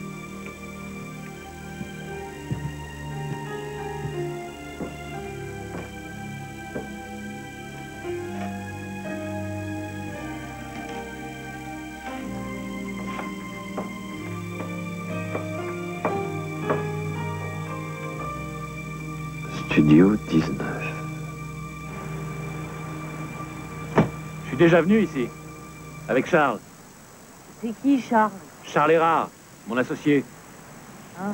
Studio dix-neuf. Je suis déjà venu ici. Avec Charles. C'est qui, Charles? Charles Erard, mon associé. Ah.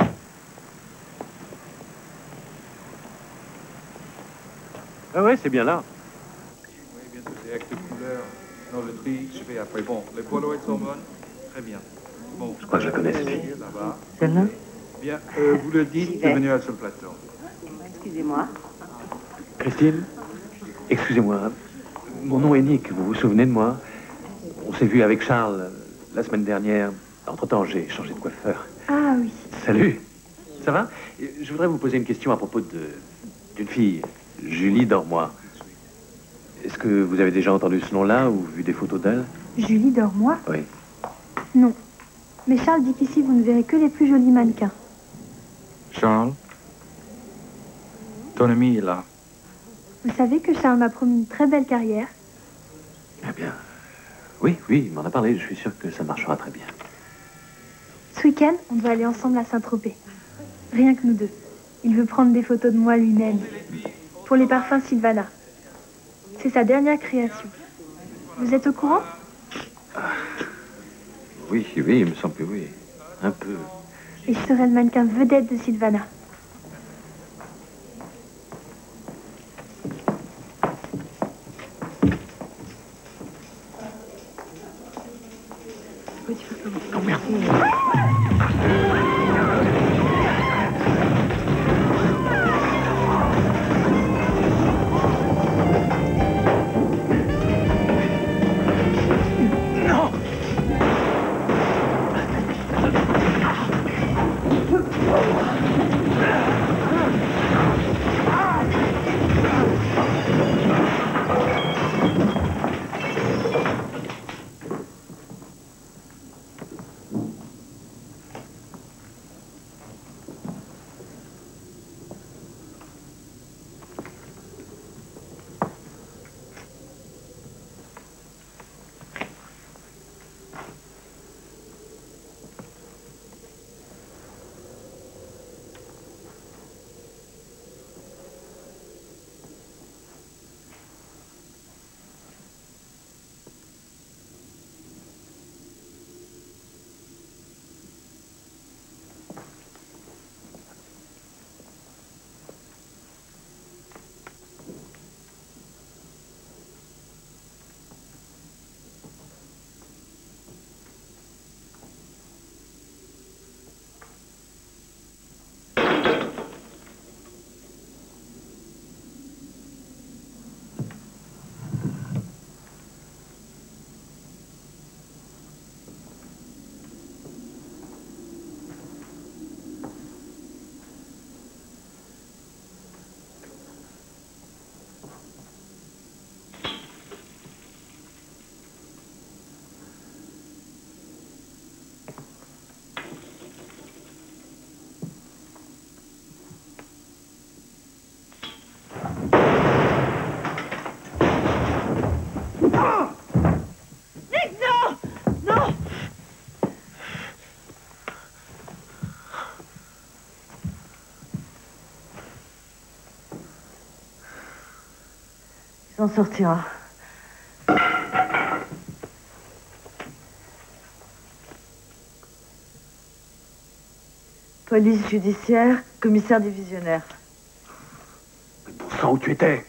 Ah ouais, c'est bien là. Oui, bien sûr, c'est acte de couleur. Non, le tri, je fais après. Bon, les polaroids sont bonnes? Très bien. Bon. Je crois que je la connais, cette fille. Là-bas. Celle-là? Bien, euh, vous le dites, venez sur le plateau. Excusez-moi. Christine, excusez-moi. Mon nom est Nick, vous vous souvenez de moi? On s'est vu avec Charles la semaine dernière. Entre-temps, j'ai changé de coiffeur. Ah oui. Salut. Ça va? Je voudrais vous poser une question à propos de d'une fille, Julie Dormois. Est-ce que vous avez déjà entendu ce nom-là ou vu des photos d'elle? Julie Dormois? Oui. Non. Mais Charles dit qu'ici, vous ne verrez que les plus jolis mannequins. Charles? Ton ami est là. Vous savez que Charles m'a promis une très belle carrière? Eh bien, oui, oui, il m'en a parlé. Je suis sûr que ça marchera très bien. Ce week-end, on doit aller ensemble à Saint-Tropez. Rien que nous deux. Il veut prendre des photos de moi lui-même. Pour les parfums Sylvana. C'est sa dernière création. Vous êtes au courant? Oui, oui, il me semble que oui. Un peu. Et je serai le mannequin vedette de Sylvana. Il s'en sortira. Police judiciaire, commissaire divisionnaire. Bon sang, où tu étais?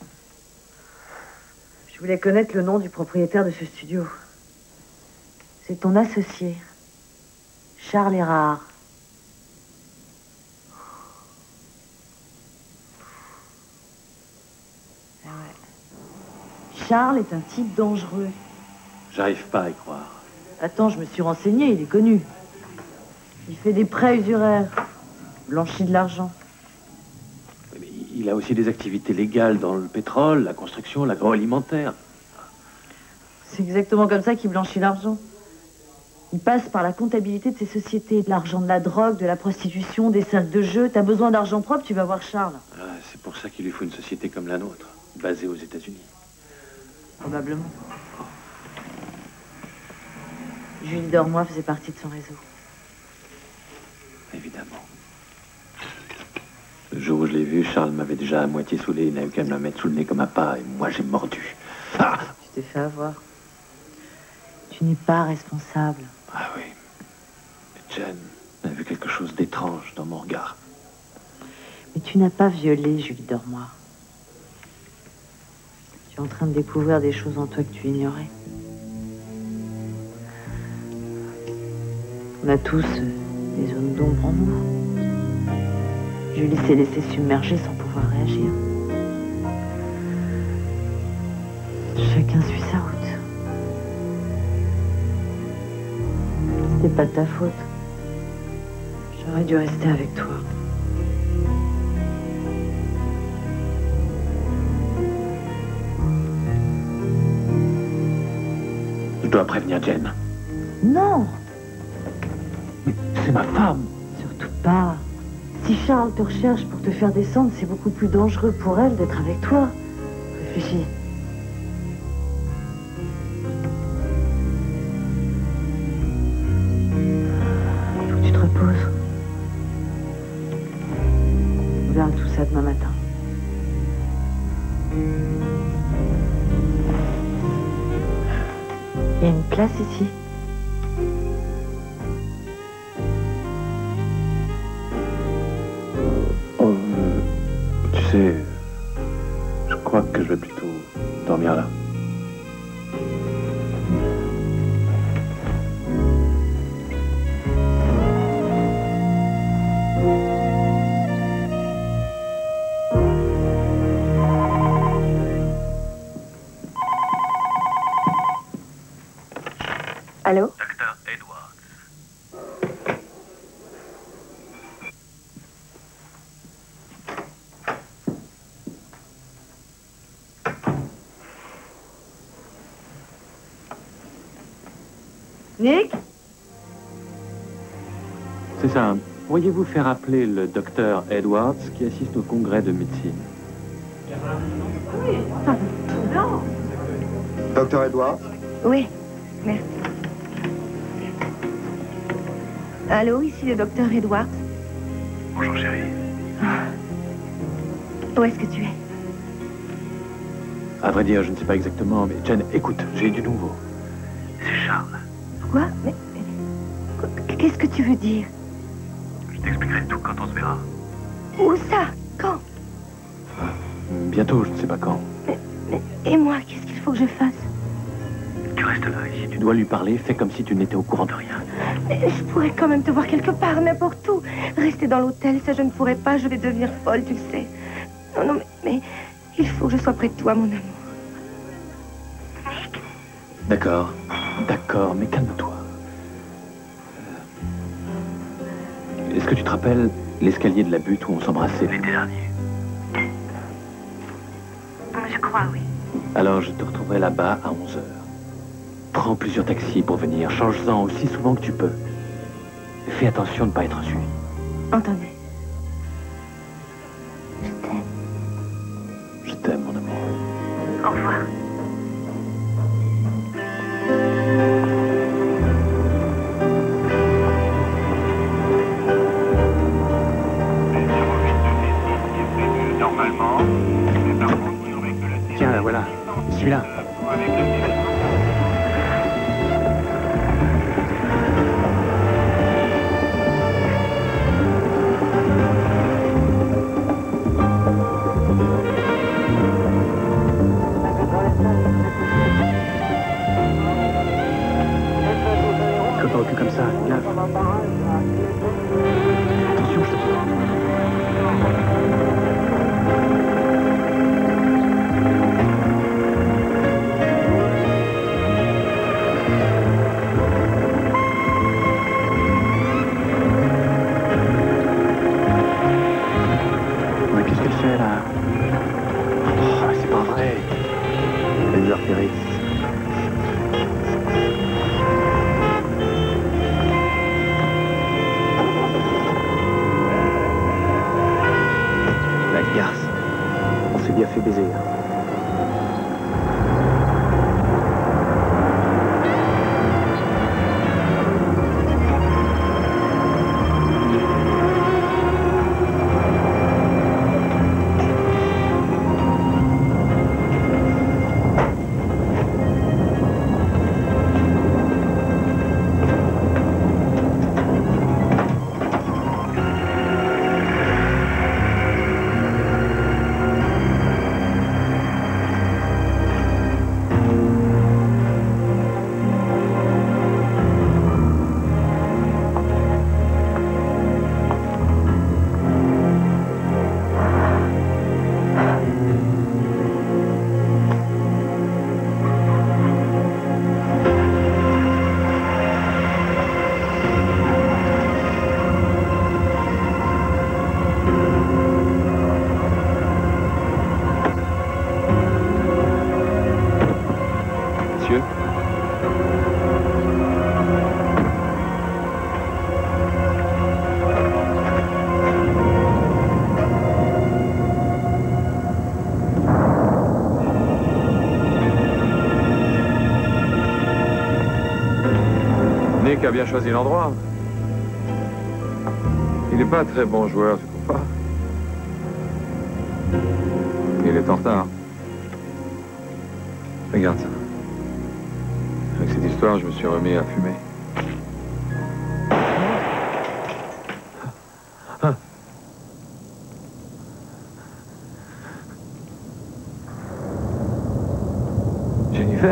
Je voulais connaître le nom du propriétaire de ce studio. C'est ton associé, Charles Erard. Ah ouais. Charles est un type dangereux. J'arrive pas à y croire. Attends, je me suis renseigné, il est connu. Il fait des prêts usuraires, blanchit de l'argent. Mais il a aussi des activités légales dans le pétrole, la construction, l'agroalimentaire. C'est exactement comme ça qu'il blanchit l'argent. Il passe par la comptabilité de ses sociétés, de l'argent de la drogue, de la prostitution, des cercles de jeu. T'as besoin d'argent propre, tu vas voir Charles. Ah, c'est pour ça qu'il lui faut une société comme la nôtre, basée aux États-Unis. Probablement. Julie Dormois faisait partie de son réseau. Évidemment. Le jour où je l'ai vu, Charles m'avait déjà à moitié saoulé. Il n'a eu qu'à me la mettre sous le nez comme un pas, et moi j'ai mordu. Ah! Tu t'es fait avoir. Tu n'es pas responsable. Ah oui. Jen a vu quelque chose d'étrange dans mon regard. Mais tu n'as pas violé Julie Dormois. Tu es en train de découvrir des choses en toi que tu ignorais. On a tous des zones d'ombre en nous. Julie s'est laissée submerger sans pouvoir réagir. Chacun suit sa route. C'était pas de ta faute. J'aurais dû rester avec toi. Je dois prévenir Jen. Non! Mais c'est ma femme. Surtout pas. Si Charles te recherche pour te faire descendre, c'est beaucoup plus dangereux pour elle d'être avec toi. Réfléchis. Faut que tu te reposes. On verra tout ça demain matin. Il y a une place ici. sais, je crois que je vais plutôt dormir là. Allô? Docteur Edwards. Nick? C'est ça. Pourriez-vous faire appeler le docteur Edwards qui assiste au congrès de médecine? Non. Docteur Edwards? Oui, merci. Allô, ici le docteur Edwards. Bonjour, chérie. Où est-ce que tu es? À vrai dire, je ne sais pas exactement, mais Jen, écoute, j'ai du nouveau. C'est Charles. Quoi? Mais... mais- Qu'est-ce que tu veux dire? Je t'expliquerai tout quand on se verra. Où ça? Quand? Bientôt, je ne sais pas quand. Et moi, qu'est-ce qu'il faut que je fasse? Tu restes là, ici. Tu dois lui parler, fais comme si tu n'étais au courant de rien. Mais je pourrais quand même te voir quelque part, n'importe où. Rester dans l'hôtel, ça je ne pourrais pas, je vais devenir folle, tu le sais. Non, non, mais, mais il faut que je sois près de toi, mon amour. D'accord, d'accord, mais calme-toi. Euh, Est-ce que tu te rappelles l'escalier de la butte où on s'embrassait? L'été dernier. Je crois, oui. Alors je te retrouverai là-bas à onze heures. Prends plusieurs taxis pour venir, change-en aussi souvent que tu peux. Et fais attention de ne pas être suivi. Entendu. Je t'aime, mon amour. Au revoir. Normalement, mais par contre, vous n'aurez que la... Tiens, là, voilà. Celui-là. Que pas au cul comme ça, gaffe. Attention, je te dis. Ouais, qu'est-ce qu'elle fait là? Oh, c'est pas vrai. Les artères. La garce. On s'est bien fait baiser. Monsieur? Nick a bien choisi l'endroit. Il n'est pas un très bon joueur, tu trouves pas? Il est en retard. Regarde ça. Avec cette histoire, je me suis remis à fumer. faire?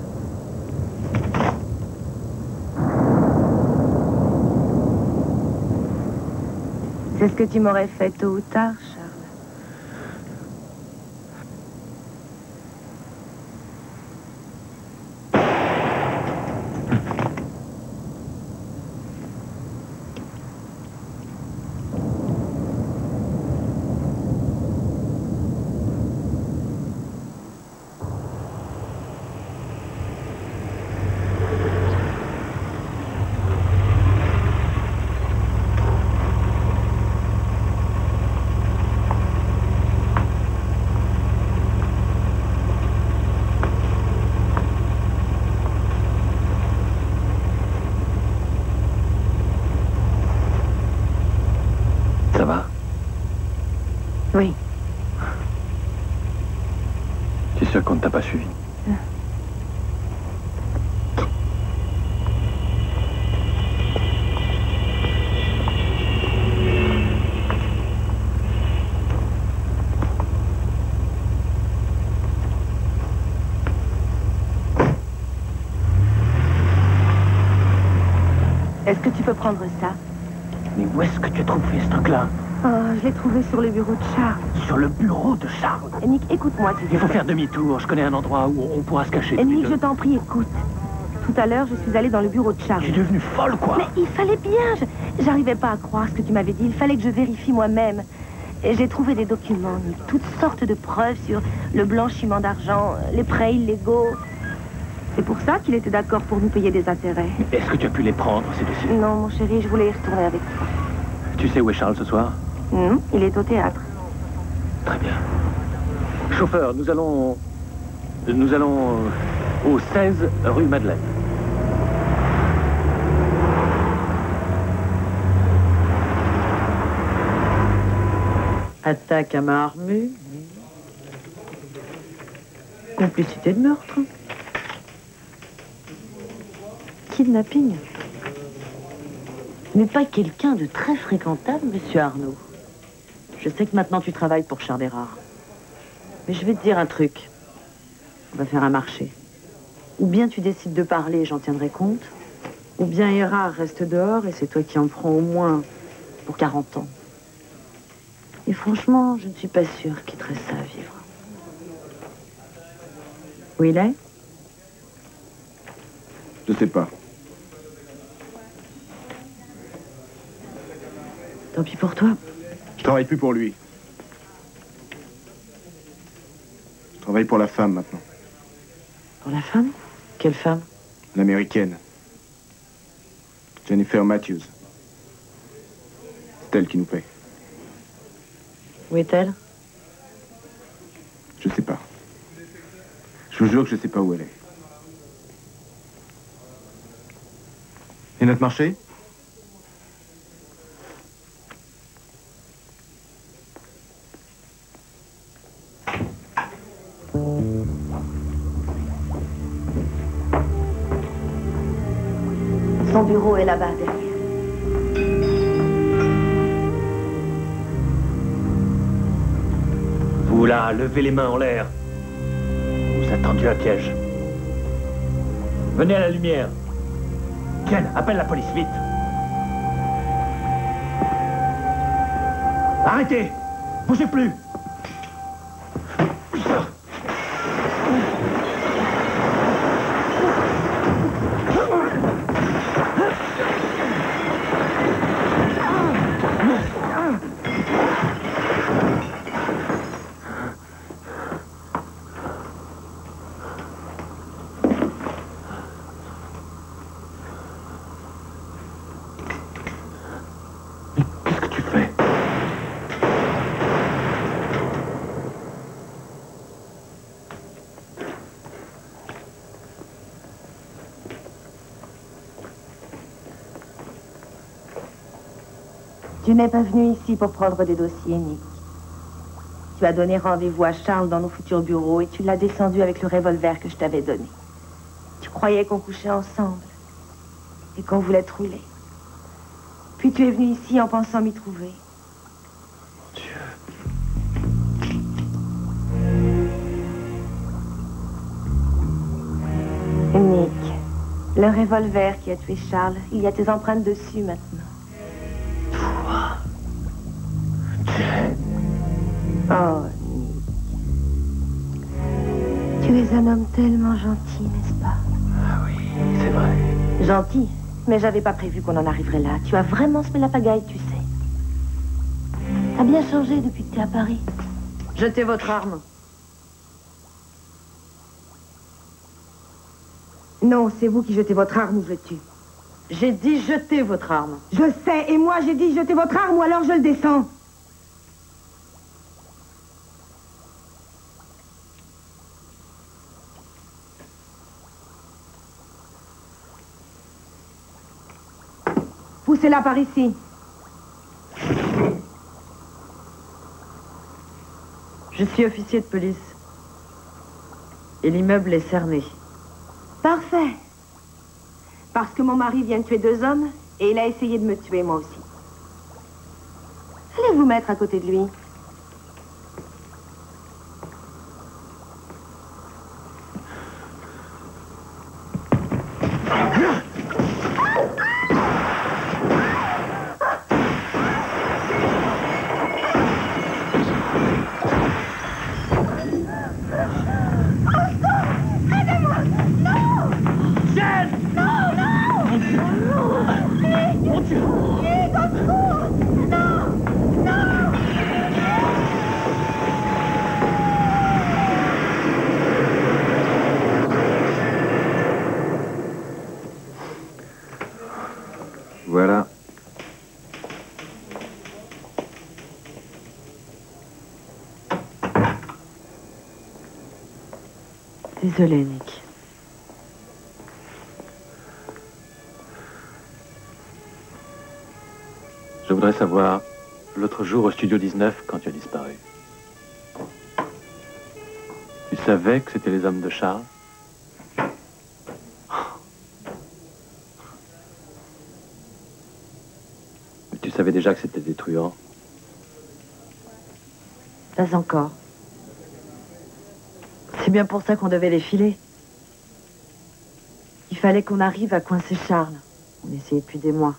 C'est ce que tu m'aurais fait tôt ou tard, Charles. Ça va? Oui. Tu es sûr qu'on ne t'a pas suivi? Est-ce que tu peux prendre ça? Mais où est-ce que tu as trouvé ce truc-là? Oh, je l'ai trouvé sur le bureau de Charles. Sur le bureau de Charles? Nick, écoute-moi, s'il te Il faut plaît. faire demi-tour. Je connais un endroit où on pourra se cacher. Et tous les Nick, deux. je t'en prie, écoute. Tout à l'heure, je suis allée dans le bureau de Charles. Tu es devenue folle, quoi. Mais il fallait bien. je- J'arrivais pas à croire ce que tu m'avais dit. Il fallait que je vérifie moi-même. Et j'ai trouvé des documents, Nick. Toutes sortes de preuves sur le blanchiment d'argent, les prêts illégaux. C'est pour ça qu'il était d'accord pour nous payer des intérêts. Est-ce que tu as pu les prendre, ces dossiers? Non, mon chéri, je voulais y retourner avec toi. Tu sais où est Charles ce soir? Hum, il est au théâtre. Très bien. Chauffeur, nous allons... Nous allons euh, au seize rue Madeleine. Attaque à main armée. Complicité de meurtre. Kidnapping. Vous n'êtes pas quelqu'un de très fréquentable, monsieur Arnaud. Je sais que maintenant tu travailles pour Charles Erard. Mais je vais te dire un truc. On va faire un marché. Ou bien tu décides de parler et j'en tiendrai compte, ou bien Erard reste dehors et c'est toi qui en prends au moins pour quarante ans. Et franchement, je ne suis pas sûre qu'il te reste ça à vivre. Où il est? Je sais pas. Tant pis pour toi. Je travaille plus pour lui. Je travaille pour la femme maintenant. Pour la femme? Quelle femme? L'américaine. Jennifer Matthews. C'est elle qui nous paie. Où est-elle? Je sais pas. Je vous jure que je sais pas où elle est. Et notre marché? Son bureau est là-bas, derrière. Vous là, levez les mains en l'air. Vous attendiez un piège. Venez à la lumière. Ken, appelle la police, vite. Arrêtez! Bougez plus! Tu n'es pas venu ici pour prendre des dossiers, Nick. Tu as donné rendez-vous à Charles dans nos futurs bureaux et tu l'as descendu avec le revolver que je t'avais donné. Tu croyais qu'on couchait ensemble et qu'on voulait te rouler. Puis tu es venu ici en pensant m'y trouver. Le revolver qui a tué Charles. Il y a tes empreintes dessus maintenant. Toi, Jen. Oh, Nick. Tu es un homme tellement gentil, n'est-ce pas? Ah oui, c'est vrai. Gentil, mais j'avais pas prévu qu'on en arriverait là. Tu as vraiment semé la pagaille, tu sais. T'as bien changé depuis que t'es à Paris. Jetez votre arme. Non, c'est vous qui jetez votre arme ou je le tue. J'ai dit jetez votre arme. Je sais, et moi j'ai dit jetez votre arme ou alors je le descends. Poussez-la par ici. Je suis officier de police. Et l'immeuble est cerné. Parfait. Parce que mon mari vient de tuer deux hommes et il a essayé de me tuer moi aussi. Allez vous mettre à côté de lui. Voilà. Désolée, Nick. Je voudrais savoir, l'autre jour au studio dix-neuf, quand tu as disparu, tu savais que c'était les hommes de Charles? Mais tu savais déjà que c'était des truands? Pas encore. C'est bien pour ça qu'on devait les filer. Il fallait qu'on arrive à coincer Charles. On essayait depuis des mois.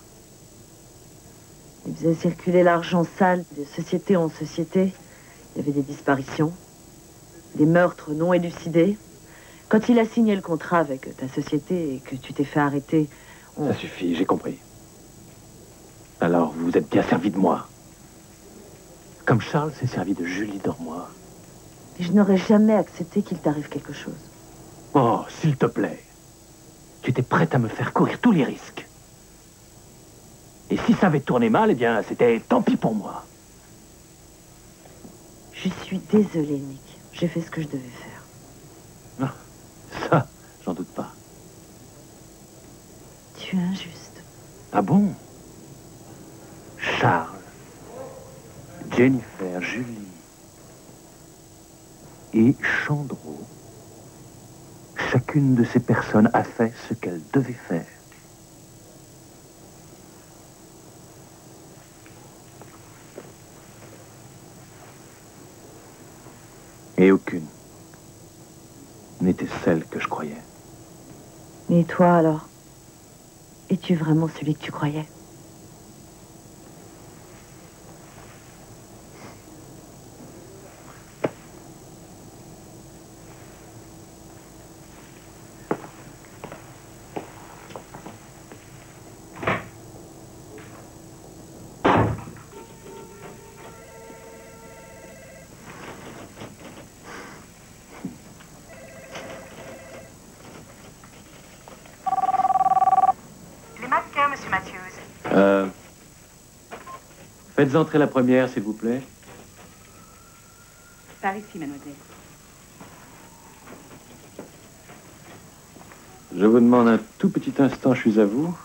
Il faisait circuler l'argent sale de société en société. Il y avait des disparitions, des meurtres non élucidés. Quand il a signé le contrat avec ta société et que tu t'es fait arrêter, on... Ça suffit, j'ai compris. Alors, vous vous êtes bien servi de moi. Comme Charles s'est servi de Julie Dormois. Et je n'aurais jamais accepté qu'il t'arrive quelque chose. Oh, s'il te plaît. Tu étais prête à me faire courir tous les risques. Et si ça avait tourné mal, eh bien, c'était tant pis pour moi. Je suis désolée, Nick. J'ai fait ce que je devais faire. Non, ça, j'en doute pas. Tu es injuste. Ah bon? Charles, Jennifer, Julie et Chandreau, chacune de ces personnes a fait ce qu'elle devait faire. Et aucune n'était celle que je croyais. Et toi, alors? Es-tu vraiment celui que tu croyais? Euh, faites entrer la première, s'il vous plaît. Par ici, mademoiselle. Je vous demande un tout petit instant, je suis à vous.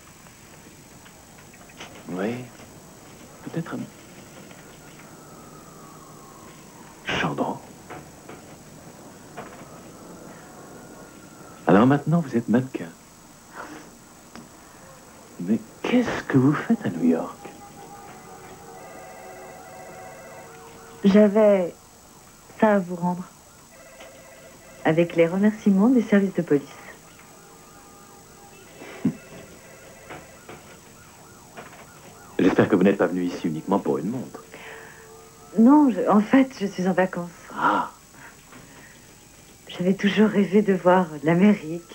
Oui. Peut-être... Chandreau. Alors maintenant, vous êtes mannequin. Mais qu'est-ce que vous faites à New York? J'avais ça à vous rendre. Avec les remerciements des services de police. J'espère que vous n'êtes pas venu ici uniquement pour une montre. Non, je- en fait, je suis en vacances. Ah. J'avais toujours rêvé de voir l'Amérique.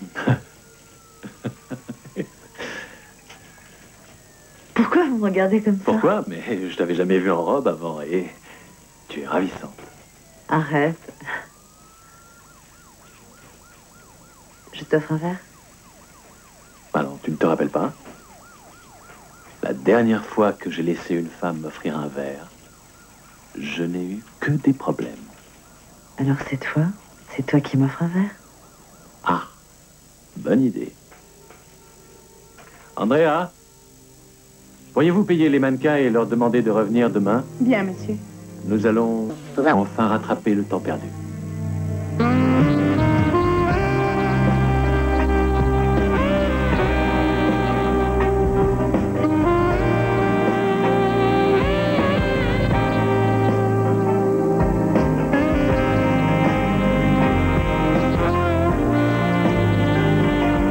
Pourquoi vous me regardez comme ça? Pourquoi? Mais je t'avais jamais vu en robe avant et tu es ravissante. Arrête. Je t'offre un verre? Alors, tu ne te rappelles pas? La dernière fois que j'ai laissé une femme m'offrir un verre, je n'ai eu que des problèmes. Alors cette fois, c'est toi qui m'offres un verre? Ah, bonne idée. Andrea, pourriez-vous payer les mannequins et leur demander de revenir demain? Bien, monsieur. Nous allons enfin rattraper le temps perdu.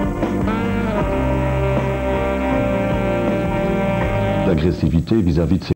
L'agressivité vis-à-vis de ses